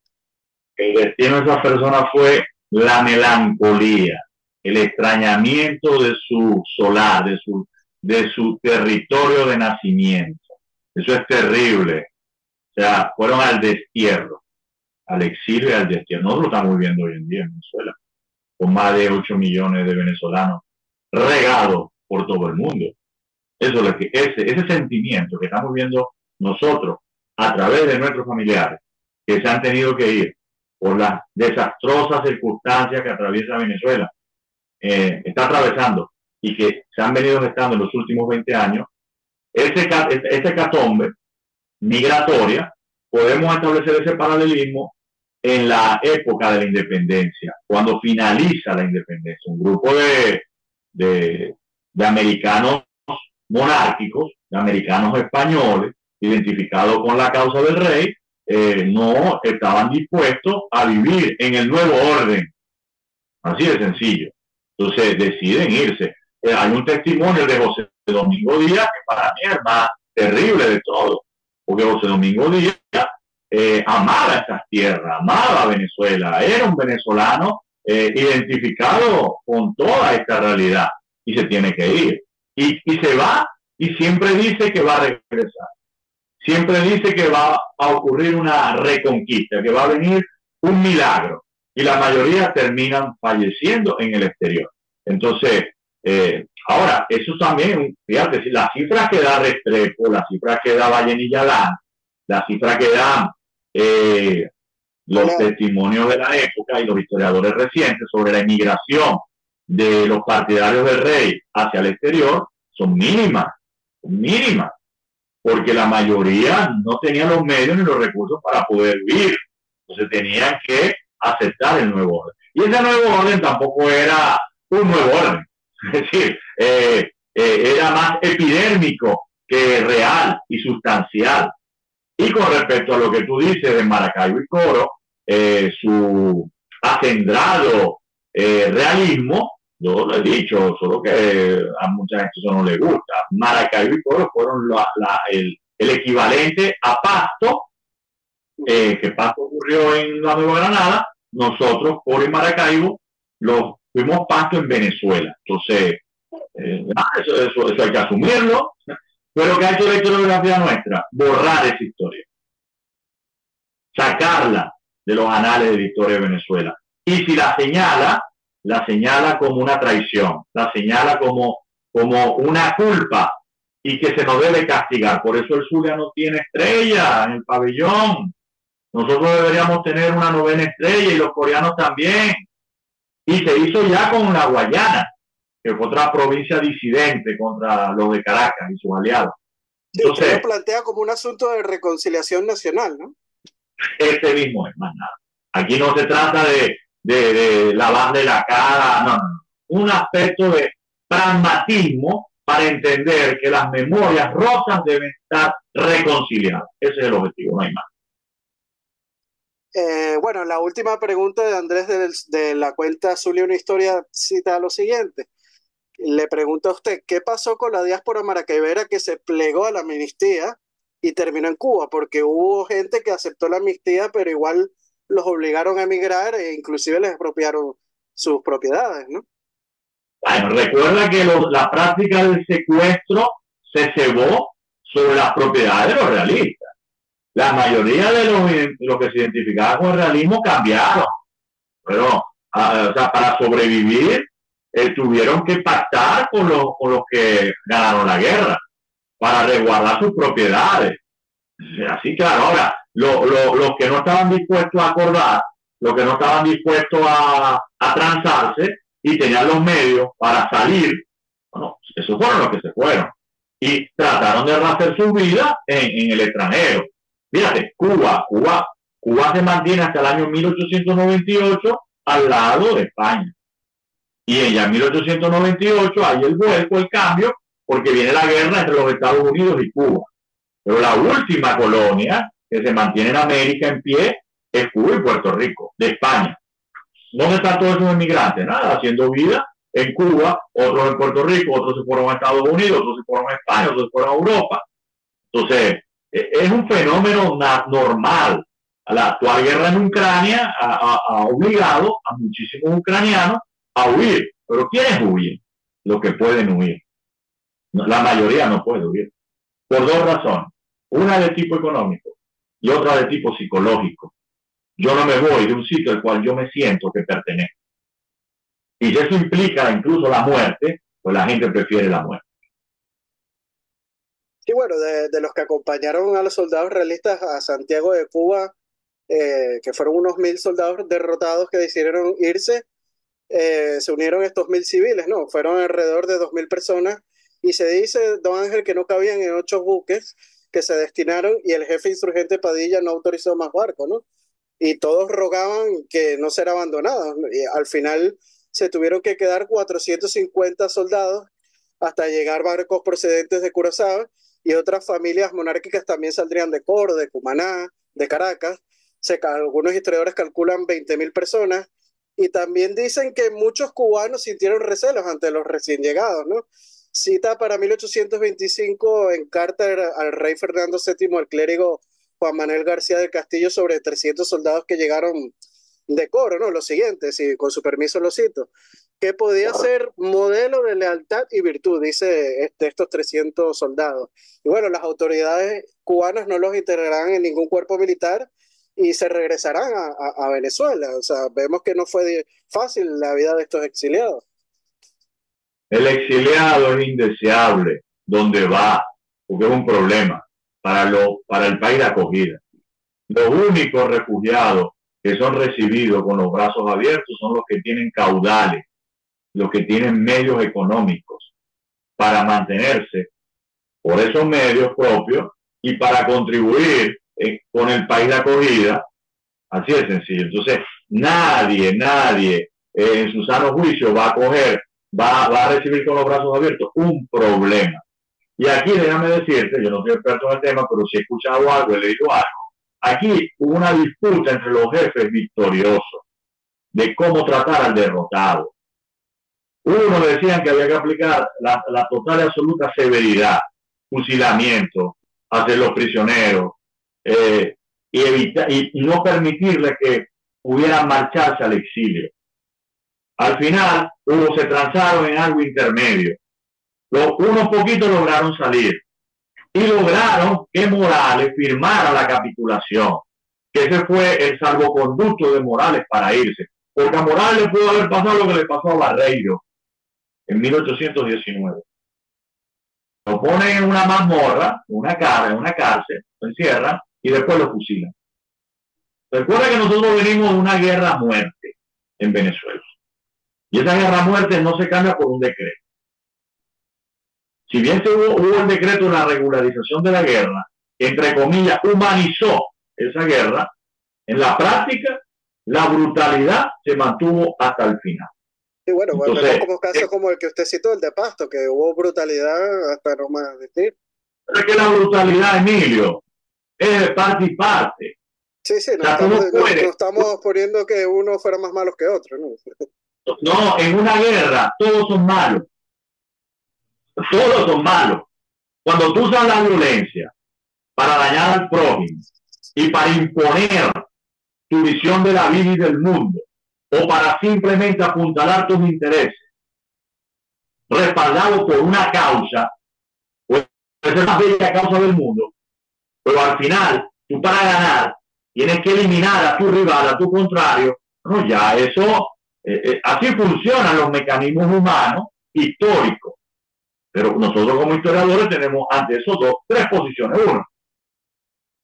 El destino de esa persona fue la melancolía, el extrañamiento de su solar, de su, de su territorio de nacimiento. Eso es terrible. O sea, fueron al destierro, al exilio y al destierro. Nosotros lo estamos viviendo hoy en día en Venezuela, con más de ocho millones de venezolanos regados por todo el mundo. Eso es lo que, ese, ese sentimiento que estamos viendo nosotros a través de nuestros familiares que se han tenido que ir por las desastrosas circunstancias que atraviesa Venezuela, eh, está atravesando y que se han venido gestando en los últimos veinte años, ese, ese catombe migratoria, podemos establecer ese paralelismo en la época de la independencia, cuando finaliza la independencia. Un grupo de, de, de americanos monárquicos, de americanos españoles, identificados con la causa del rey, eh, no estaban dispuestos a vivir en el nuevo orden. Así de sencillo. Entonces deciden irse. Eh, hay un testimonio de José Domingo Díaz que para mí es más terrible de todo, porque José Domingo Díaz eh, amaba estas tierras, amaba Venezuela, era un venezolano eh, identificado con toda esta realidad y se tiene que ir. Y, y se va y siempre dice que va a regresar. Siempre dice que va a ocurrir una reconquista, que va a venir un milagro. Y la mayoría terminan falleciendo en el exterior. Entonces, eh, ahora, eso también, fíjate, las cifras que da Restrepo, las cifras que da Vallenilla Dan, las cifras que dan eh, los Hola. testimonios de la época y los historiadores recientes sobre la emigración de los partidarios del rey hacia el exterior, son mínimas, son mínimas, porque la mayoría no tenía los medios ni los recursos para poder vivir. Entonces tenían que aceptar el nuevo orden. Y ese nuevo orden tampoco era un nuevo orden. Es decir, eh, eh, era más epidérmico que real y sustancial. Y con respecto a lo que tú dices de Maracaibo y Coro, eh, su acendrado eh, realismo, yo lo he dicho, solo que a mucha gente eso no le gusta. Maracaibo y Coro fueron la, la, el, el equivalente a Pasto, eh, que Pasto ocurrió en la Nueva Granada, nosotros, Coro y Maracaibo, los fuimos Pasto en Venezuela. Entonces, eh, eso, eso, eso hay que asumirlo. Pero ¿qué ha hecho la historiografía nuestra? Borrar esa historia. Sacarla de los anales de la historia de Venezuela. Y si la señala, la señala como una traición, la señala como, como una culpa y que se nos debe castigar. Por eso el Zulia no tiene estrella en el pabellón. Nosotros deberíamos tener una novena estrella y los coreanos también. Y se hizo ya con la Guayana, que fue otra provincia disidente contra los de Caracas y sus aliados. Sí, entonces, usted lo plantea como un asunto de reconciliación nacional, ¿no? Este mismo es, más nada. Aquí no se trata de, de, de lavarle la cara, no, no. Un aspecto de pragmatismo para entender que las memorias rotas deben estar reconciliadas. Ese es el objetivo, no hay más. Eh, bueno, la última pregunta de Andrés de, de la cuenta Zulia una historia cita lo siguiente. Le pregunta a usted, ¿qué pasó con la diáspora maracaibera que se plegó a la amnistía y terminó en Cuba? Porque hubo gente que aceptó la amnistía, pero igual los obligaron a emigrar e inclusive les expropiaron sus propiedades, ¿no? Bueno, recuerda que lo, la práctica del secuestro se cebó sobre las propiedades de los realistas. La mayoría de los, los que se identificaban con el realismo cambiaron, pero a, o sea, para sobrevivir eh, tuvieron que pactar con los, con los que ganaron la guerra para resguardar sus propiedades. Así, claro. Ahora, lo, lo, los que no estaban dispuestos a acordar, los que no estaban dispuestos a, a transarse y tenían los medios para salir, bueno, esos fueron los que se fueron. Y trataron de rehacer su vida en, en el extranjero. Fíjate, Cuba, Cuba, Cuba se mantiene hasta el año mil ochocientos noventa y ocho al lado de España. Y ella en mil ochocientos noventa y ocho hay el vuelco, el cambio, porque viene la guerra entre los Estados Unidos y Cuba. Pero la última colonia que se mantiene en América en pie es Cuba y Puerto Rico, de España. ¿Dónde están todos esos inmigrantes? Nada, haciendo vida en Cuba, otros en Puerto Rico, otros se fueron a Estados Unidos, otros se fueron a España, otros se fueron a Europa. Entonces, es un fenómeno normal. La actual guerra en Ucrania ha, ha, ha obligado a muchísimos ucranianos a huir. ¿Pero quiénes huyen? Los que pueden huir. La mayoría no puede huir. Por dos razones. Una de tipo económico y otra de tipo psicológico. Yo no me voy de un sitio al cual yo me siento que pertenezco. Y si eso implica incluso la muerte, pues la gente prefiere la muerte. Sí, bueno, de, de los que acompañaron a los soldados realistas a Santiago de Cuba, eh, que fueron unos mil soldados derrotados que decidieron irse, eh, se unieron estos mil civiles, ¿no? Fueron alrededor de dos mil personas y se dice, don Ángel, que no cabían en ocho buques que se destinaron y el jefe insurgente Padilla no autorizó más barcos, ¿no? Y todos rogaban que no ser abandonados, ¿no? Y al final se tuvieron que quedar cuatrocientos cincuenta soldados hasta llegar barcos procedentes de Curazao y otras familias monárquicas también saldrían de Coro, de Cumaná, de Caracas. Se, algunos historiadores calculan veinte mil personas y también dicen que muchos cubanos sintieron recelos ante los recién llegados, ¿no? Cita para mil ochocientos veinticinco en carta al rey Fernando séptimo, al clérigo Juan Manuel García del Castillo, sobre trescientos soldados que llegaron de Coro, ¿no? Lo siguiente, si con su permiso lo cito, que podía ser modelo de lealtad y virtud, dice este, estos trescientos soldados. Y bueno, las autoridades cubanas no los integrarán en ningún cuerpo militar y se regresarán a, a, a Venezuela. O sea, vemos que no fue fácil la vida de estos exiliados. El exiliado es indeseable donde va, porque es un problema para, lo, para el país de acogida. Los únicos refugiados que son recibidos con los brazos abiertos son los que tienen caudales, los que tienen medios económicos para mantenerse por esos medios propios y para contribuir eh, con el país de acogida. Así de sencillo. Entonces, nadie, nadie eh, en su sano juicio va a coger, va, va a recibir con los brazos abiertos un problema. Y aquí déjame decirte, yo no soy experto en el tema, pero si he escuchado algo, he leído algo. Aquí hubo una disputa entre los jefes victoriosos de cómo tratar al derrotado. Unos decían que había que aplicar la, la total y absoluta severidad, fusilamiento, hacerlos prisioneros, eh, y, evita, y, y no permitirles que pudieran marcharse al exilio. Al final, hubo, se transaron en algo intermedio. Los, unos poquitos lograron salir y lograron que Morales firmara la capitulación, que ese fue el salvoconducto de Morales para irse, porque a Morales le pudo haber pasado lo que le pasó a Barreiro en mil ochocientos diecinueve. Lo ponen en una mazmorra, una cárcel, en una cárcel, lo encierran y después lo fusilan. Recuerda que nosotros venimos de una guerra a muerte en Venezuela. Y esa guerra a muerte no se cambia por un decreto. Si bien se hubo, hubo el decreto de la regularización de la guerra, entre comillas, humanizó esa guerra, en la práctica la brutalidad se mantuvo hasta el final. Sí, bueno, Entonces, vemos como casos eh, como el que usted citó, el de Pasto, que hubo brutalidad hasta no más decir. Es que la brutalidad, Emilio, es de parte y parte. Sí, sí, no, o sea, estamos, no, no estamos poniendo que uno fuera más malo que otro, ¿no? No, en una guerra todos son malos. Todos son malos. Cuando tú usas la violencia para dañar al prójimo y para imponer tu visión de la vida y del mundo, o para simplemente apuntalar tus intereses, respaldado por una causa, puede ser la bella causa del mundo, pero al final, tú para ganar, tienes que eliminar a tu rival, a tu contrario. No, ya eso, eh, eh, así funcionan los mecanismos humanos históricos. Pero nosotros como historiadores tenemos ante esos dos, tres posiciones. Uno,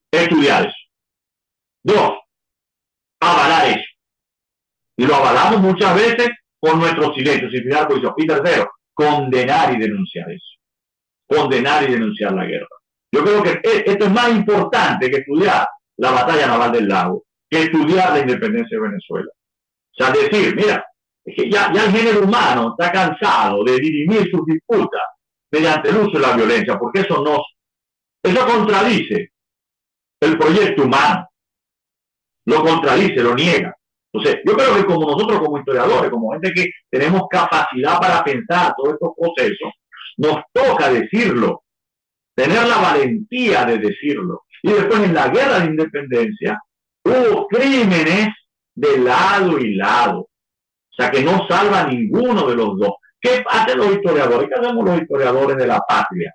Estudiar eso. Dos, avalar eso. Y lo avalamos muchas veces con nuestro silencio, sin final juicio. Y tercero, condenar y denunciar eso. Condenar y denunciar la guerra. Yo creo que esto es más importante que estudiar la batalla naval del lago, que estudiar la independencia de Venezuela. O sea, decir, mira, es que ya, ya el género humano está cansado de dirimir sus disputas mediante el uso de la violencia, porque eso no, eso contradice el proyecto humano, lo contradice, lo niega. Entonces, yo creo que como nosotros como historiadores, como gente que tenemos capacidad para pensar todos estos procesos, nos toca decirlo, tener la valentía de decirlo. Y después en la guerra de independencia hubo crímenes de lado y lado. O sea, que no salva a ninguno de los dos. ¿Qué hacen los historiadores? ¿Qué hacemos los historiadores de la patria?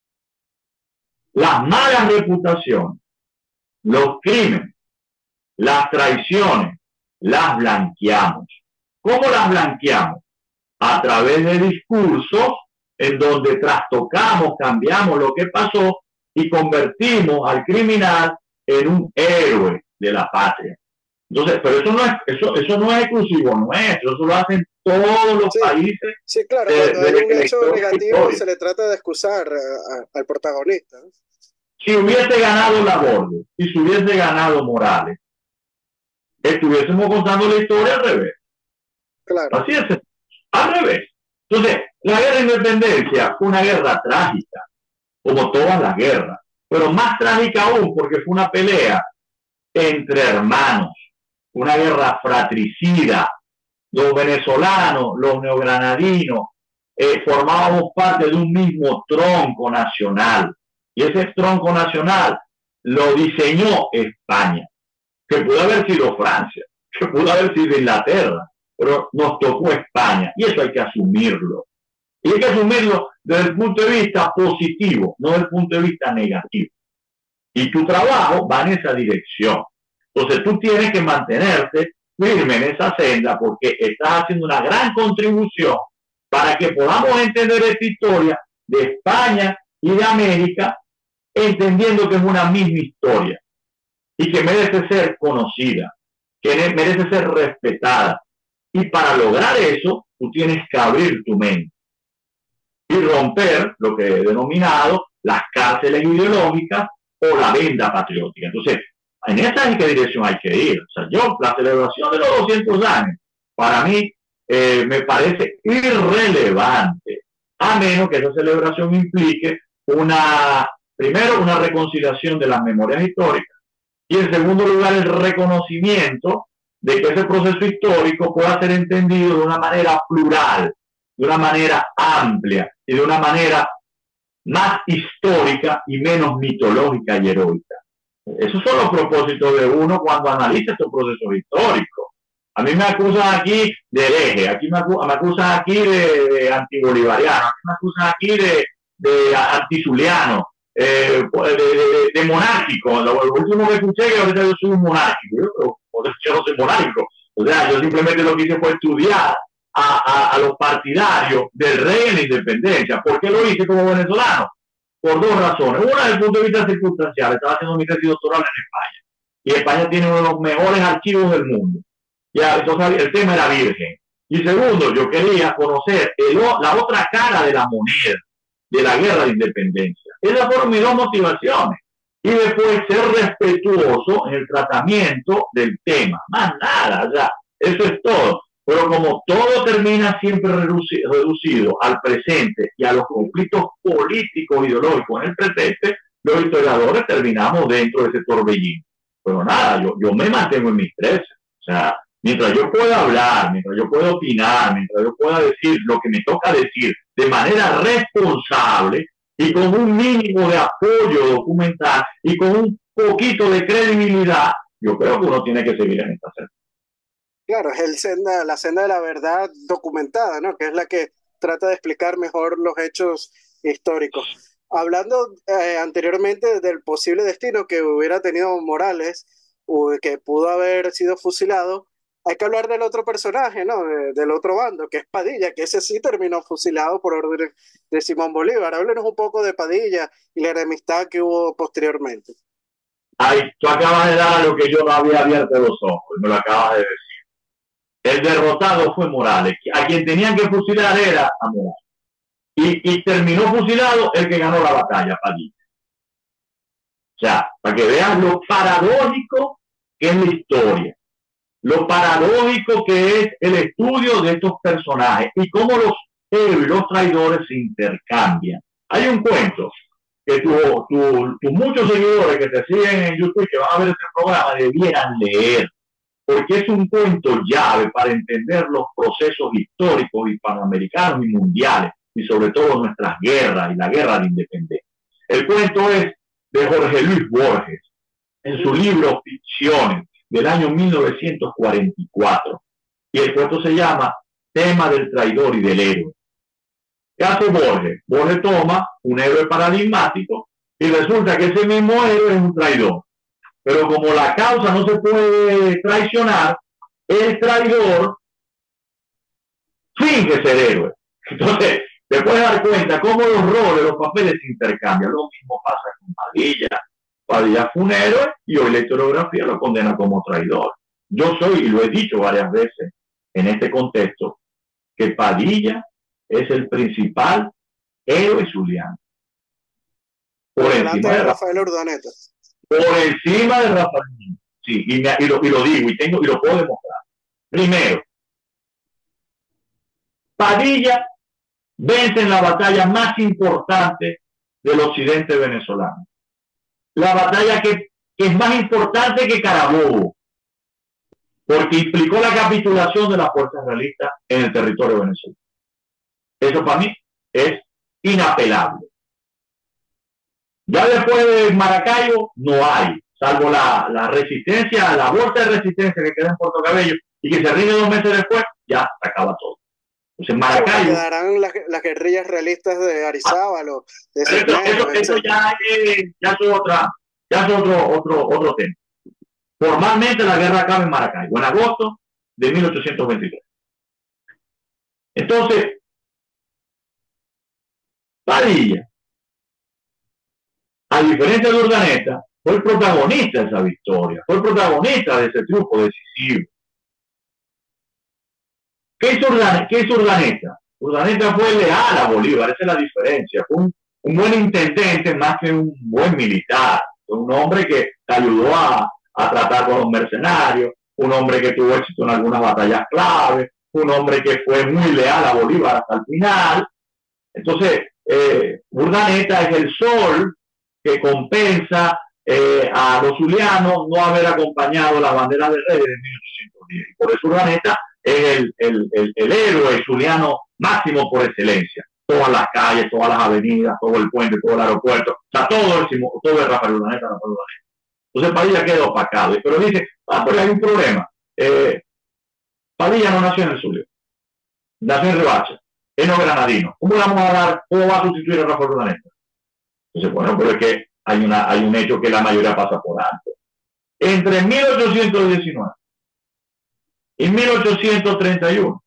Las malas reputaciones, los crímenes, las traiciones, las blanqueamos. ¿Cómo las blanqueamos? A través de discursos en donde trastocamos, cambiamos lo que pasó y convertimos al criminal en un héroe de la patria. Entonces, pero eso no es, eso, eso no es exclusivo nuestro, eso lo hacen todos los Sí, países. sí, claro, de, cuando hay de un hecho negativo historia. se le trata de excusar a- a- al protagonista, ¿no? Si hubiese ganado Laborde y si hubiese ganado Morales, estuviésemos contando la historia al revés. Claro, Así es, al revés. Entonces, la guerra de independencia fue una guerra trágica, como todas las guerras, pero más trágica aún porque fue una pelea entre hermanos, una guerra fratricida. Los venezolanos, los neogranadinos, eh, formábamos parte de un mismo tronco nacional. Y ese tronco nacional lo diseñó España, que pudo haber sido Francia, que pudo haber sido Inglaterra, pero nos tocó España. Y eso hay que asumirlo. Y hay que asumirlo desde el punto de vista positivo, no desde el punto de vista negativo. Y tu trabajo va en esa dirección. Entonces tú tienes que mantenerte firme en esa senda porque estás haciendo una gran contribución para que podamos entender esta historia de España y de América, entendiendo que es una misma historia y que merece ser conocida, que merece ser respetada. Y para lograr eso, tú tienes que abrir tu mente y romper lo que he denominado las cárceles ideológicas o la venda patriótica. Entonces, en esa es qué dirección hay que ir. O sea, yo, la celebración de los doscientos años, para mí, eh, me parece irrelevante, a menos que esa celebración implique una, primero, una reconciliación de las memorias históricas y, en segundo lugar, el reconocimiento de que ese proceso histórico pueda ser entendido de una manera plural, de una manera amplia y de una manera más histórica y menos mitológica y heroica. Esos son los propósitos de uno cuando analiza estos procesos históricos. A mí me acusan aquí de hereje, aquí me, acu me acusan aquí de, de antibolivariano, aquí me acusan aquí de, de antizuliano, eh, de, de, de monárquico. Lo, lo último que escuché es que ahorita yo soy un monárquico, yo, yo no soy monárquico. O sea, yo simplemente lo que hice fue estudiar a, a, a los partidarios del rey en la independencia. ¿Por qué lo hice como venezolano? Por dos razones. Una, desde el punto de vista circunstancial, estaba haciendo mi tesis doctoral en España. Y España tiene uno de los mejores archivos del mundo. Ya, entonces el tema era virgen. Y segundo, yo quería conocer el, la otra cara de la moneda de la guerra de independencia. Esas fueron mis dos motivaciones. Y después ser respetuoso en el tratamiento del tema. Más nada, ya. Eso es todo. Pero como todo termina siempre reducido al presente y a los conflictos políticos ideológicos en el presente, los historiadores terminamos dentro de ese torbellino. Pero nada, yo, yo me mantengo en mis trece. O sea, mientras yo pueda hablar, mientras yo pueda opinar, mientras yo pueda decir lo que me toca decir de manera responsable y con un mínimo de apoyo documental y con un poquito de credibilidad, yo creo que uno tiene que seguir en esta senda. claro, es el senda, la senda de la verdad documentada, ¿no? Que es la que trata de explicar mejor los hechos históricos. Hablando eh, anteriormente del posible destino que hubiera tenido Morales, o que pudo haber sido fusilado, hay que hablar del otro personaje, ¿no? De- del otro bando, que es Padilla, que ese sí terminó fusilado por orden de Simón Bolívar. Háblenos un poco de Padilla y la enemistad que hubo posteriormente. Ay, tú acabas de dar a lo que yo no había abierto los ojos, me lo acabas de decir. El derrotado fue Morales. A quien tenían que fusilar era a Morales. Y, y terminó fusilado el que ganó la batalla, Padilla. O sea, para que veas lo paradójico que es la historia, lo paradójico que es el estudio de estos personajes y cómo los héroes y los traidores se intercambian. Hay un cuento que tus tu, tu muchos seguidores que te siguen en YouTube que van a ver este programa debieran leer, porque es un cuento llave para entender los procesos históricos hispanoamericanos y mundiales, y sobre todo nuestras guerras y la guerra de independencia. El cuento es de Jorge Luis Borges, en su libro Ficciones, del año mil novecientos cuarenta y cuatro, y el cuento se llama Tema del traidor y del héroe. ¿Qué hace Borges? Borges toma un héroe paradigmático y resulta que ese mismo héroe es un traidor. Pero como la causa no se puede traicionar, el traidor finge ser héroe. Entonces, te puedes dar cuenta cómo los roles, los papeles se intercambian. Lo mismo pasa con Padilla. Padilla fue un héroe y hoy la historiografía lo condena como traidor. Yo soy, y lo he dicho varias veces en este contexto, que Padilla es el principal héroe zuliano. Por, por encima de Rafael Urdaneta. Por encima de Rafael. Sí, y, me, y, lo, y lo digo y, tengo, y lo puedo demostrar. Primero, Padilla vence en la batalla más importante del occidente venezolano. La batalla que, que es más importante que Carabobo, porque implicó la capitulación de las fuerzas realistas en el territorio venezolano. Eso para mí es inapelable. Ya después de Maracaibo no hay, salvo la, la resistencia, la bolsa de resistencia que queda en Puerto Cabello y que se rinde dos meses después, ya se acaba todo. Entonces Maracaibo... Quedarán las, las guerrillas realistas de Arizábalo. De eso, eso, eso ya es, ya es, otra, ya es otro, otro, otro tema. Formalmente la guerra acaba en Maracaibo, en agosto de mil ochocientos veintitrés. Entonces, Padilla, a diferencia de Urdaneta, fue el protagonista de esa victoria, fue el protagonista de ese triunfo decisivo. ¿Qué hizo Urdaneta? ¿Qué hizo Urdaneta? Urdaneta fue leal a Bolívar, esa es la diferencia. Fue un, un buen intendente más que un buen militar. Fue un hombre que ayudó a, a tratar con los mercenarios, un hombre que tuvo éxito en algunas batallas claves, un hombre que fue muy leal a Bolívar hasta el final. Entonces, eh, Urdaneta es el sol que compensa eh, a los zulianos no haber acompañado la bandera de Reyes de mil ochocientos diez. Y por eso Urdaneta es el, el, el, el héroe zuliano máximo por excelencia. Todas las calles, todas las avenidas, todo el puente, todo el aeropuerto, o sea, todo el, todo el Rafael Urdaneta, Rafael Urdaneta. Entonces Padilla queda opacado. Pero dice, ah, pero hay un problema. Eh, Padilla no nació en el Zulia, nació en Riohacha, es no granadino. ¿Cómo le vamos a dar, cómo va a sustituir a Rafael Urdaneta? Entonces, bueno, pero es que hay, una, hay un hecho que la mayoría pasa por alto. Entre mil ochocientos diecinueve y mil ochocientos treinta y uno,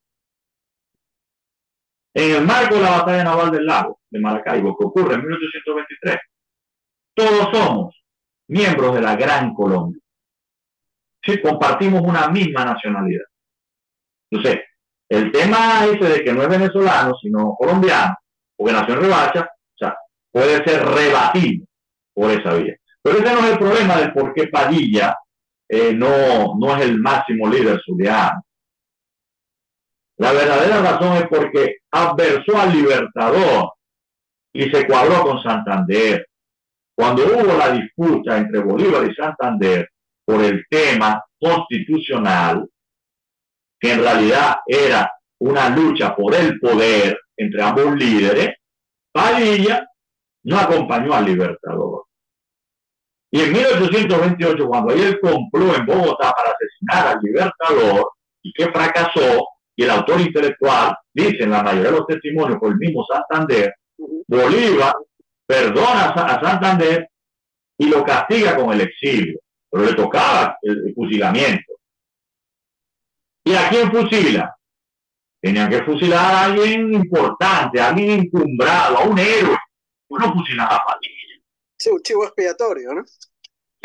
en el marco de la batalla naval del lago de Maracaibo, que ocurre en mil ochocientos veintitrés, todos somos miembros de la Gran Colombia. Sí, compartimos una misma nacionalidad. Entonces, el tema ese de que no es venezolano, sino colombiano, porque nació en Riohacha, o sea, puede ser rebatido por esa vía. Pero ese no es el problema del por qué Padilla eh, no, no es el máximo líder zuliano. La verdadera razón es porque adversó al Libertador y se cuadró con Santander. Cuando hubo la disputa entre Bolívar y Santander por el tema constitucional, que en realidad era una lucha por el poder entre ambos líderes, Padilla no acompañó al Libertador. Y en mil ochocientos veintiocho, cuando hay el complot en Bogotá para asesinar al Libertador y que fracasó, y el autor intelectual dice en la mayoría de los testimonios por el mismo Santander, Bolívar perdona a Santander y lo castiga con el exilio, pero le tocaba el, el fusilamiento. ¿Y a quién fusila? Tenían que fusilar a alguien importante, a alguien encumbrado, a un héroe. No fusilan a Padilla. Sí, un chivo expiatorio, ¿no?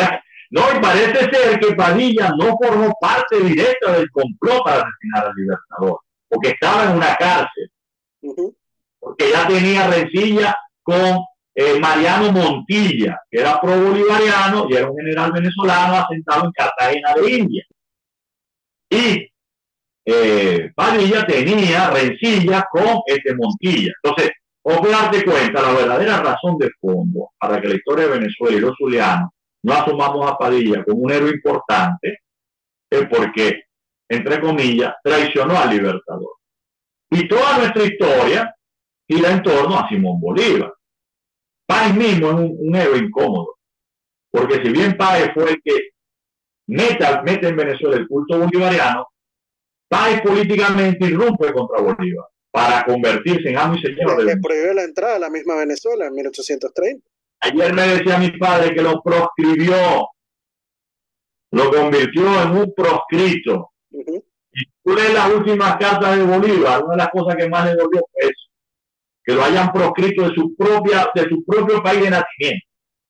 No, y parece ser que Padilla no formó parte directa del complot para asesinar al Libertador, porque estaba en una cárcel, uh-huh. porque ya tenía rencilla con eh, Mariano Montilla, que era pro-bolivariano y era un general venezolano asentado en Cartagena de India. Y eh, Padilla tenía rencilla con este Montilla. Entonces, os voy a darte cuenta, la verdadera razón de fondo para que la historia de Venezuela y los zulianos no asumamos a Padilla como un héroe importante es porque, entre comillas, traicionó al Libertador. Y toda nuestra historia gira en torno a Simón Bolívar. Páez mismo es un, un héroe incómodo, porque si bien Páez fue el que mete, mete en Venezuela el culto bolivariano, Páez políticamente irrumpe contra Bolívar para convertirse en amo y señor. Le prohibió la entrada a la misma Venezuela en mil ochocientos treinta. Ayer me decía mi padre que lo proscribió, lo convirtió en un proscrito. Uh-huh. Y tú lees las últimas cartas de Bolívar, una de las cosas que más le dolió fue eso, que lo hayan proscrito de su propia, de su propio país de nacimiento.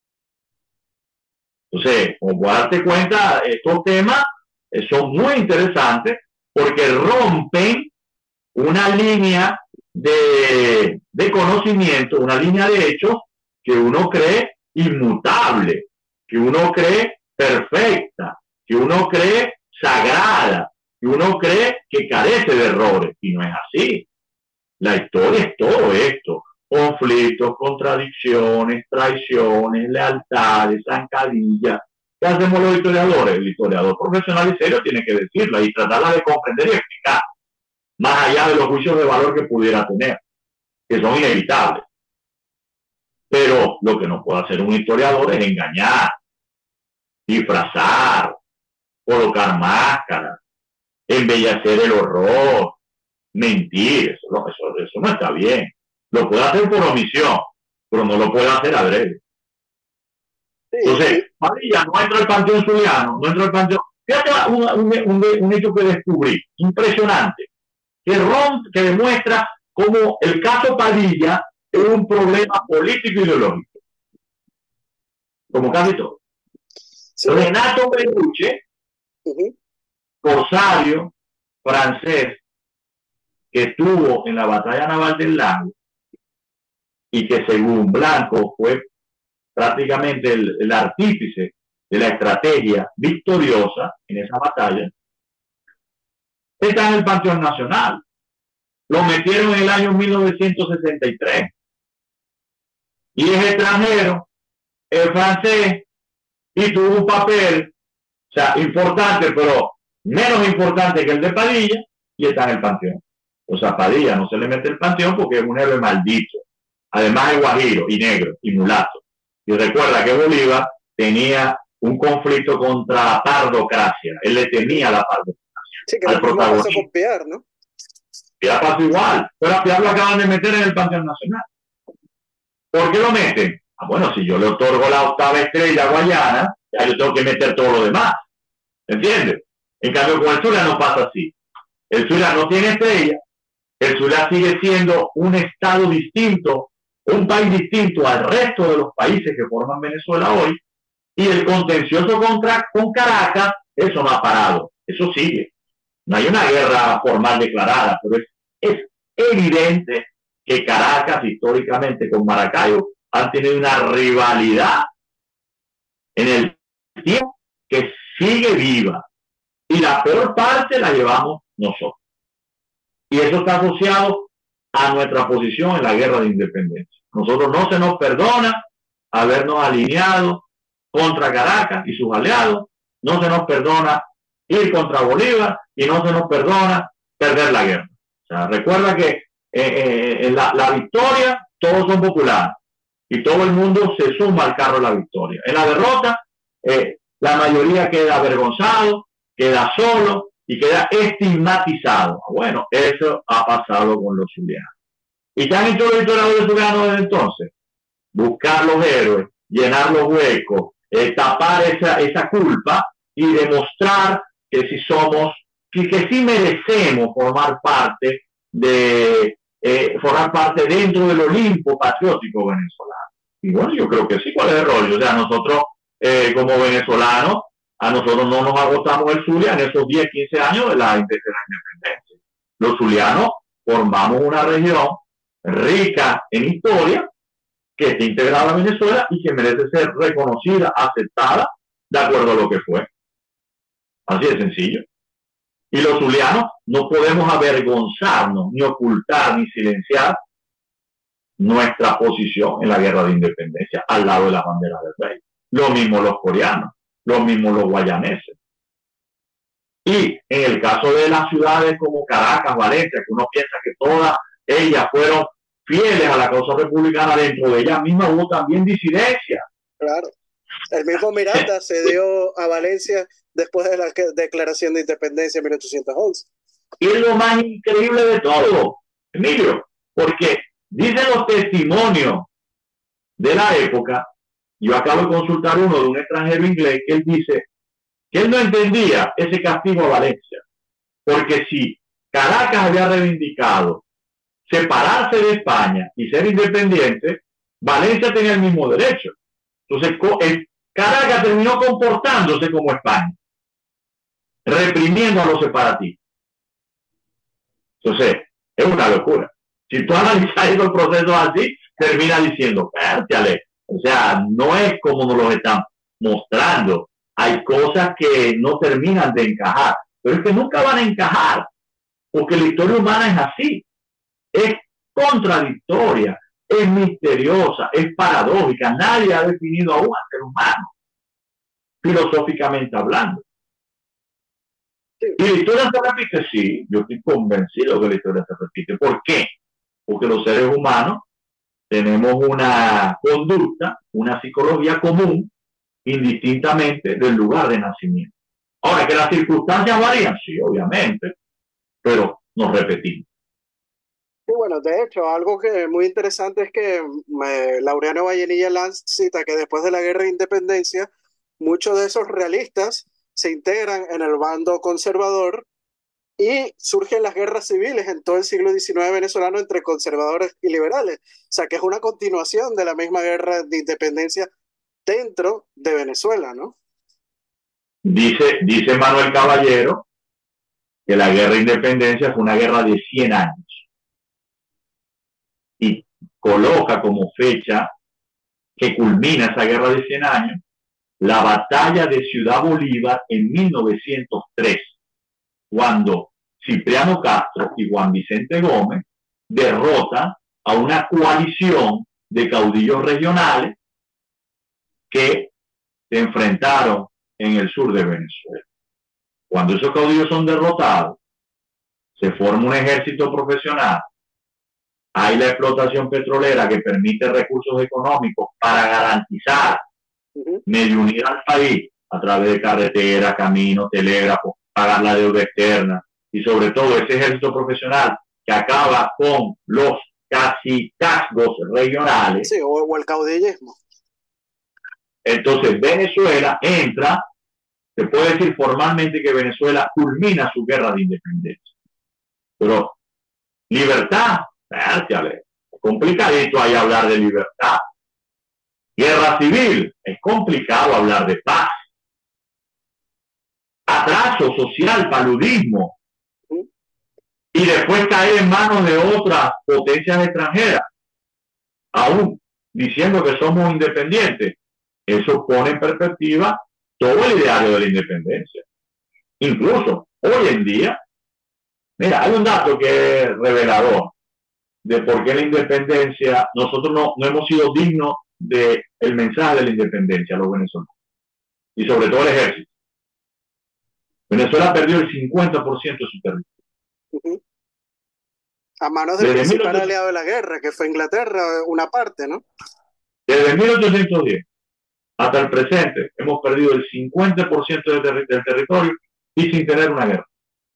Entonces, como puedes darte cuenta, estos temas son muy interesantes porque rompen una línea de, de conocimiento, una línea de hechos que uno cree inmutable, que uno cree perfecta, que uno cree sagrada, que uno cree que carece de errores, y no es así. La historia es todo esto: conflictos, contradicciones, traiciones, lealtades, zancadillas. ¿Qué hacemos los historiadores? El historiador profesional y serio tiene que decirla y tratarla de comprender y explicar, más allá de los juicios de valor que pudiera tener, que son inevitables. Pero lo que no puede hacer un historiador es engañar, disfrazar, colocar máscaras, embellecer el horror, mentir. Eso no, eso, eso no está bien. Lo puede hacer por omisión, pero no lo puede hacer adrede. Entonces, Padilla no entra al panteón zuliano, no entra al panteón. Fíjate un, un, un, un hecho que descubrí, impresionante, que, rompe, que demuestra cómo el caso Padilla es un problema político ideológico, como casi todo. Sí. Renato Peruche, uh-huh. corsario francés que estuvo en la batalla naval del Lago y que según Blanco fue prácticamente el, el artífice de la estrategia victoriosa en esa batalla, está en el Panteón Nacional. Lo metieron en el año mil novecientos sesenta y tres. Y es extranjero, es francés, y tuvo un papel, o sea, importante, pero menos importante que el de Padilla, y está en el Panteón. O sea, Padilla no se le mete el Panteón porque es un héroe maldito. Además es guajiro y negro y mulato. Y recuerda que Bolívar tenía un conflicto contra la pardocracia. Él le temía la pardocracia. Sí, que al protagonista. Con Piar, ¿no? Piar pasó igual. Pero a Piar lo acaban de meter en el Panteón Nacional. ¿Por qué lo meten? Ah, bueno, si yo le otorgo la octava estrella a Guayana, ya yo tengo que meter todo lo demás. ¿Entiendes? En cambio, con el Zulia no pasa así. El Zulia no tiene estrella. El Zulia sigue siendo un estado distinto, un país distinto al resto de los países que forman Venezuela hoy, y el contencioso contra, con Caracas, eso no ha parado, eso sigue. No hay una guerra formal declarada, pero es, es evidente que Caracas históricamente con Maracaibo han tenido una rivalidad en el tiempo que sigue viva, y la peor parte la llevamos nosotros. Y eso está asociado a nuestra posición en la guerra de independencia. Nosotros no se nos perdona habernos alineado contra Caracas y sus aliados, no se nos perdona ir contra Bolívar y no se nos perdona perder la guerra. O sea, recuerda que eh, eh, en la, la victoria todos son populares y todo el mundo se suma al carro de la victoria. En la derrota eh, la mayoría queda avergonzado, queda solo y queda estigmatizado. Bueno, eso ha pasado con los zulianos. ¿Y qué han hecho los historiadores zulianos desde entonces? Buscar los héroes, llenar los huecos, eh, tapar esa, esa culpa y demostrar que si somos, que, que sí merecemos formar parte de, eh, formar parte dentro del Olimpo patriótico venezolano. Y bueno, yo creo que sí, ¿cuál es el rollo? O sea, nosotros eh, como venezolanos, a nosotros no nos agotamos el Zulia en esos diez, quince años de la, de la independencia. Los zulianos formamos una región rica en historia que está integrada a Venezuela y que merece ser reconocida, aceptada, de acuerdo a lo que fue. Así de sencillo. Y los zulianos no podemos avergonzarnos, ni ocultar, ni silenciar nuestra posición en la guerra de independencia al lado de las banderas del rey. Lo mismo los coreanos, lo mismo los guayaneses. Y en el caso de las ciudades como Caracas, Valencia, que uno piensa que todas ellas fueron fieles a la causa republicana, dentro de ellas mismas hubo también disidencia. Claro. El mismo Miranda se dio a Valencia después de la declaración de independencia en mil ochocientos once. Y es lo más increíble de todo, Emilio, porque dicen los testimonios de la época. Yo acabo de consultar uno de un extranjero inglés que él dice que él no entendía ese castigo a Valencia, porque si Caracas había reivindicado separarse de España y ser independiente, Valencia tenía el mismo derecho. Entonces, Caracas terminó comportándose como España, reprimiendo a los separatistas. Entonces, es una locura. Si tú analizas el proceso así, termina diciendo, pértale. O sea, no es como nos lo están mostrando. Hay cosas que no terminan de encajar, pero es que nunca van a encajar, porque la historia humana es así. Es contradictoria, es misteriosa, es paradójica. Nadie ha definido aún al ser humano, filosóficamente hablando. Y la historia se repite, sí, yo estoy convencido que la historia se repite. ¿Por qué? Porque los seres humanos tenemos una conducta, una psicología común, indistintamente del lugar de nacimiento. Ahora, que las circunstancias varían, sí, obviamente, pero nos repetimos. Y bueno, de hecho, algo que es muy interesante es que eh, Laureano Vallenilla Lanz cita que después de la guerra de independencia, muchos de esos realistas se integran en el bando conservador y surgen las guerras civiles en todo el siglo diecinueve venezolano entre conservadores y liberales. O sea, que es una continuación de la misma guerra de independencia dentro de Venezuela, ¿no? Dice, dice Manuel Caballero que la guerra de independencia fue una guerra de cien años y coloca como fecha que culmina esa guerra de cien años la batalla de Ciudad Bolívar en mil novecientos tres, cuando Cipriano Castro y Juan Vicente Gómez derrotan a una coalición de caudillos regionales que se enfrentaron en el sur de Venezuela. Cuando esos caudillos son derrotados, se forma un ejército profesional, hay la explotación petrolera que permite recursos económicos para garantizar uh-huh. medio unir al país a través de carreteras, caminos, telégrafos, pagar la deuda externa y sobre todo ese ejército profesional que acaba con los cacicazgos regionales. Sí, o, o el caudillismo. Entonces Venezuela entra, se puede decir formalmente que Venezuela culmina su guerra de independencia. Pero libertad, es complicadito ahí hablar de libertad. Guerra civil, es complicado hablar de paz. Atraso social, paludismo. Y después caer en manos de otras potencias extranjeras, aún diciendo que somos independientes. Eso pone en perspectiva todo el ideario de la independencia. Incluso hoy en día, mira, hay un dato que es revelador de por qué la independencia, nosotros no, no hemos sido dignos del mensaje de la independencia, los venezolanos, y sobre todo el ejército. Venezuela perdió el cincuenta por ciento de su territorio. Uh-huh. A manos del Desde principal mil ochocientos... aliado de la guerra, que fue Inglaterra, una parte, ¿no? Desde mil ochocientos diez hasta el presente hemos perdido el cincuenta por ciento del, ter del territorio y sin tener una guerra.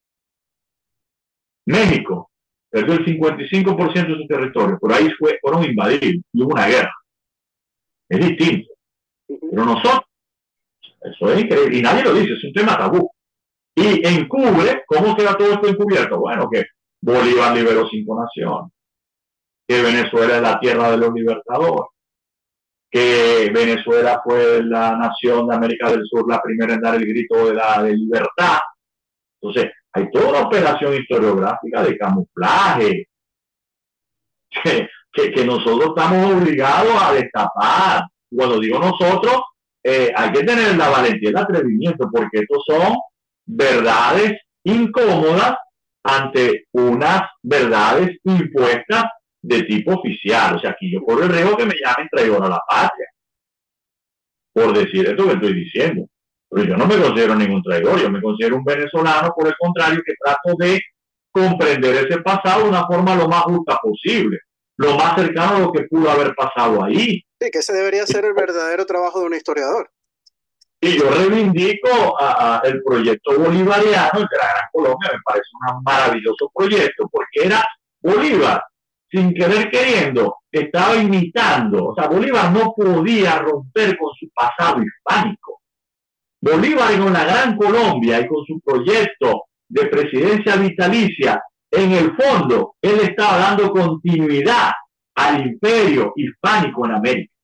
México perdió el cincuenta y cinco por ciento de su territorio, por ahí fue, fueron invadidos y hubo una guerra. Es distinto. Uh-huh. Pero nosotros, eso es increíble, y nadie lo dice, es un tema tabú. Y encubre, ¿cómo queda todo esto encubierto? Bueno, que Bolívar liberó cinco naciones, que Venezuela es la tierra de los libertadores, que Venezuela fue la nación de América del Sur la primera en dar el grito de la de libertad. Entonces, hay toda una operación historiográfica de camuflaje que, que, que nosotros estamos obligados a destapar. Cuando digo nosotros, eh, hay que tener la valentía y el atrevimiento, porque estos son verdades incómodas ante unas verdades impuestas de tipo oficial. O sea, aquí yo corro el riesgo que me llamen traidor a la patria por decir esto que estoy diciendo. Pero yo no me considero ningún traidor, yo me considero un venezolano, por el contrario, que trato de comprender ese pasado de una forma lo más justa posible, lo más cercano a lo que pudo haber pasado ahí. Sí, que ese debería ser el verdadero trabajo de un historiador. Y yo reivindico a, a el proyecto bolivariano, el de la Gran Colombia, me parece un maravilloso proyecto, porque era Bolívar, sin querer queriendo, estaba imitando, o sea, Bolívar no podía romper con su pasado hispánico. Bolívar con la Gran Colombia y con su proyecto de presidencia vitalicia, en el fondo, él estaba dando continuidad al imperio hispánico en América.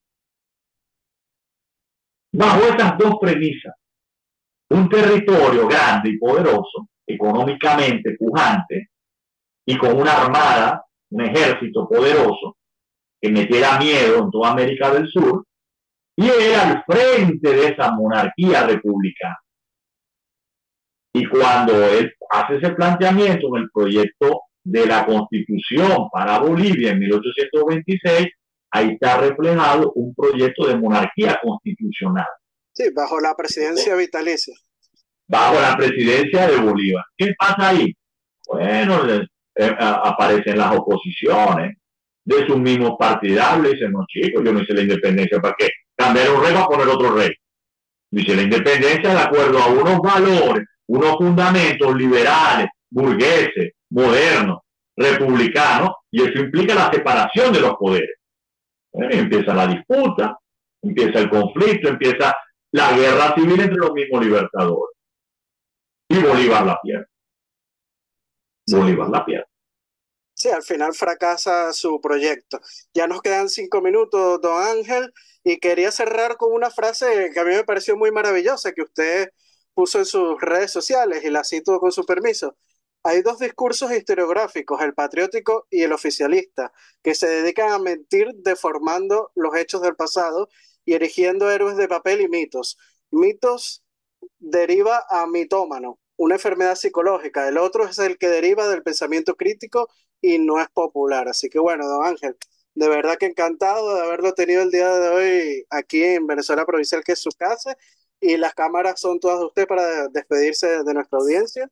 Bajo estas dos premisas, un territorio grande y poderoso, económicamente pujante, y con una armada, un ejército poderoso, que metiera miedo en toda América del Sur, y él al frente de esa monarquía republicana. Y cuando él hace ese planteamiento en el proyecto de la Constitución para Bolivia en mil ochocientos veintiséis, ahí está reflejado un proyecto de monarquía constitucional. Sí, bajo la presidencia vitalicia. Bajo la presidencia de Bolívar. ¿Qué pasa ahí? Bueno, eh, aparecen las oposiciones de sus mismos partidarios, dicen, no chicos, yo no hice la independencia, ¿para qué? Cambiar un rey para poner otro rey. Dice la independencia de acuerdo a unos valores, unos fundamentos liberales, burgueses, modernos, republicanos, y eso implica la separación de los poderes. Bueno, y empieza la disputa, empieza el conflicto, empieza la guerra civil entre los mismos libertadores. Y Bolívar la pierde. Bolívar la pierde. Sí, al final fracasa su proyecto. Ya nos quedan cinco minutos, don Ángel, y quería cerrar con una frase que a mí me pareció muy maravillosa, que usted puso en sus redes sociales, y la cito con su permiso. Hay dos discursos historiográficos, el patriótico y el oficialista, que se dedican a mentir deformando los hechos del pasado y erigiendo héroes de papel y mitos. Mitos deriva a mitómano, una enfermedad psicológica. El otro es el que deriva del pensamiento crítico y no es popular. Así que bueno, don Ángel, de verdad que encantado de haberlo tenido el día de hoy aquí en Venezuela Provincial, que es su casa, y las cámaras son todas de usted para despedirse de nuestra audiencia.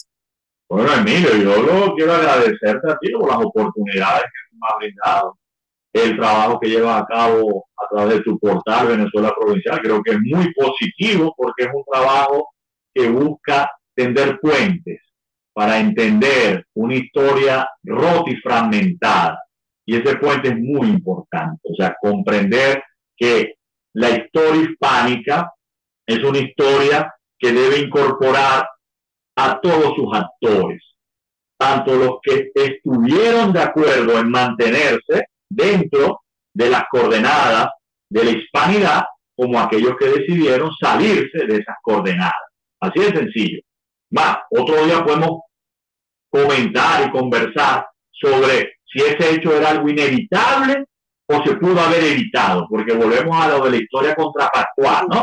Bueno, Emilio, yo lo quiero agradecerte a ti por las oportunidades que me has brindado, el trabajo que llevas a cabo a través de tu portal Venezuela Provincial. Creo que es muy positivo porque es un trabajo que busca tender puentes para entender una historia rota y fragmentada. Y ese puente es muy importante. O sea, comprender que la historia hispánica es una historia que debe incorporar a todos sus actores, tanto los que estuvieron de acuerdo en mantenerse dentro de las coordenadas de la hispanidad, como aquellos que decidieron salirse de esas coordenadas. Así de sencillo. Más, otro día podemos comentar y conversar sobre si ese hecho era algo inevitable o se pudo haber evitado, porque volvemos a lo de la historia contrafactual, ¿no?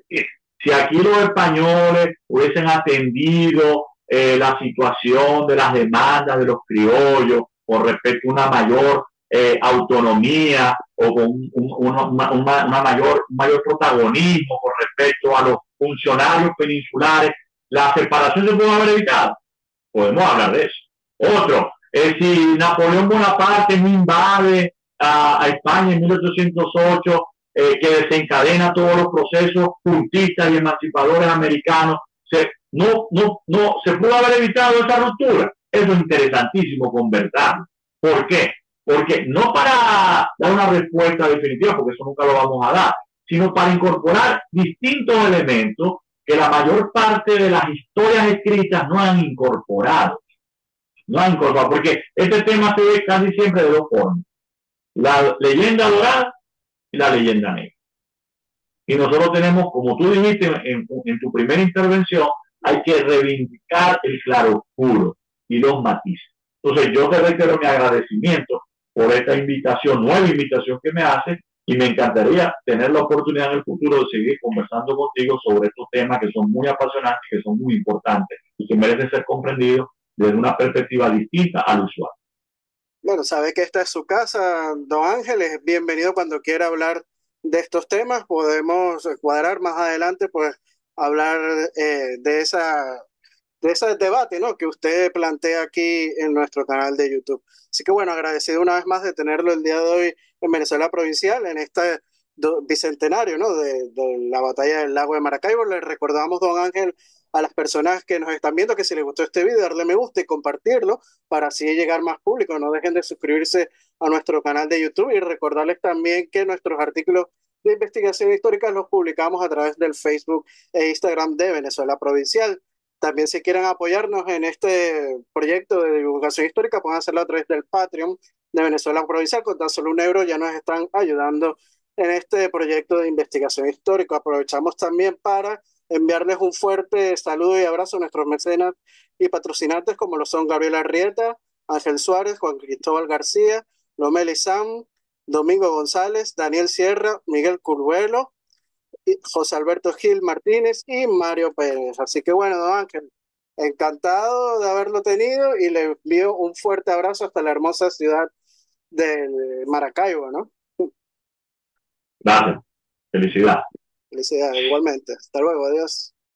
Si aquí los españoles hubiesen atendido eh, la situación de las demandas de los criollos con respecto a una mayor eh, autonomía o con un, un, una, una, una mayor, un mayor protagonismo con respecto a los funcionarios peninsulares, la separación se pudo haber evitado. Podemos hablar de eso. Otro, eh, si Napoleón Bonaparte no invade a, a España en mil ochocientos ocho, eh, que desencadena todos los procesos juntistas y emancipadores americanos, se, no, no, no, se pudo haber evitado esa ruptura. Eso es interesantísimo conversarlo. ¿Por qué? Porque no para dar una respuesta definitiva, porque eso nunca lo vamos a dar, sino para incorporar distintos elementos que la mayor parte de las historias escritas no han incorporado. No han incorporado, porque este tema se ve casi siempre de dos formas. La leyenda dorada y la leyenda negra. Y nosotros tenemos, como tú dijiste en, en tu primera intervención, hay que reivindicar el claroscuro y los matices. Entonces, yo te reitero mi agradecimiento por esta invitación, nueva invitación que me hace, y me encantaría tener la oportunidad en el futuro de seguir conversando contigo sobre estos temas que son muy apasionantes, que son muy importantes y que merecen ser comprendidos desde una perspectiva distinta al usuario. Bueno, sabe que esta es su casa, don Ángel, es bienvenido cuando quiera hablar de estos temas. Podemos cuadrar más adelante, pues, hablar eh, de esa, de ese debate, ¿no?, que usted plantea aquí en nuestro canal de YouTube. Así que bueno, agradecido una vez más de tenerlo el día de hoy en Venezuela Provincial, en este do- bicentenario, ¿no?, de, de la batalla del lago de Maracaibo. Le recordamos, don Ángel, a las personas que nos están viendo que si les gustó este video, darle me gusta y compartirlo para así llegar más público. No dejen de suscribirse a nuestro canal de YouTube y recordarles también que nuestros artículos de investigación histórica los publicamos a través del Facebook e Instagram de Venezuela Provincial. También si quieren apoyarnos en este proyecto de divulgación histórica, pueden hacerlo a través del Patreon de Venezuela Provincial. Con tan solo un euro ya nos están ayudando en este proyecto de investigación histórica. Aprovechamos también para enviarles un fuerte saludo y abrazo a nuestros mecenas y patrocinantes como lo son Gabriela Arrieta, Ángel Suárez, Juan Cristóbal García, Lomeli Sam, Domingo González, Daniel Sierra, Miguel Curvuelo, José Alberto Gil Martínez y Mario Pérez. Así que bueno, don Ángel, encantado de haberlo tenido y le envío un fuerte abrazo hasta la hermosa ciudad de Maracaibo, ¿no? Gracias. Felicidad. Felicidades, igualmente. Hasta luego, adiós.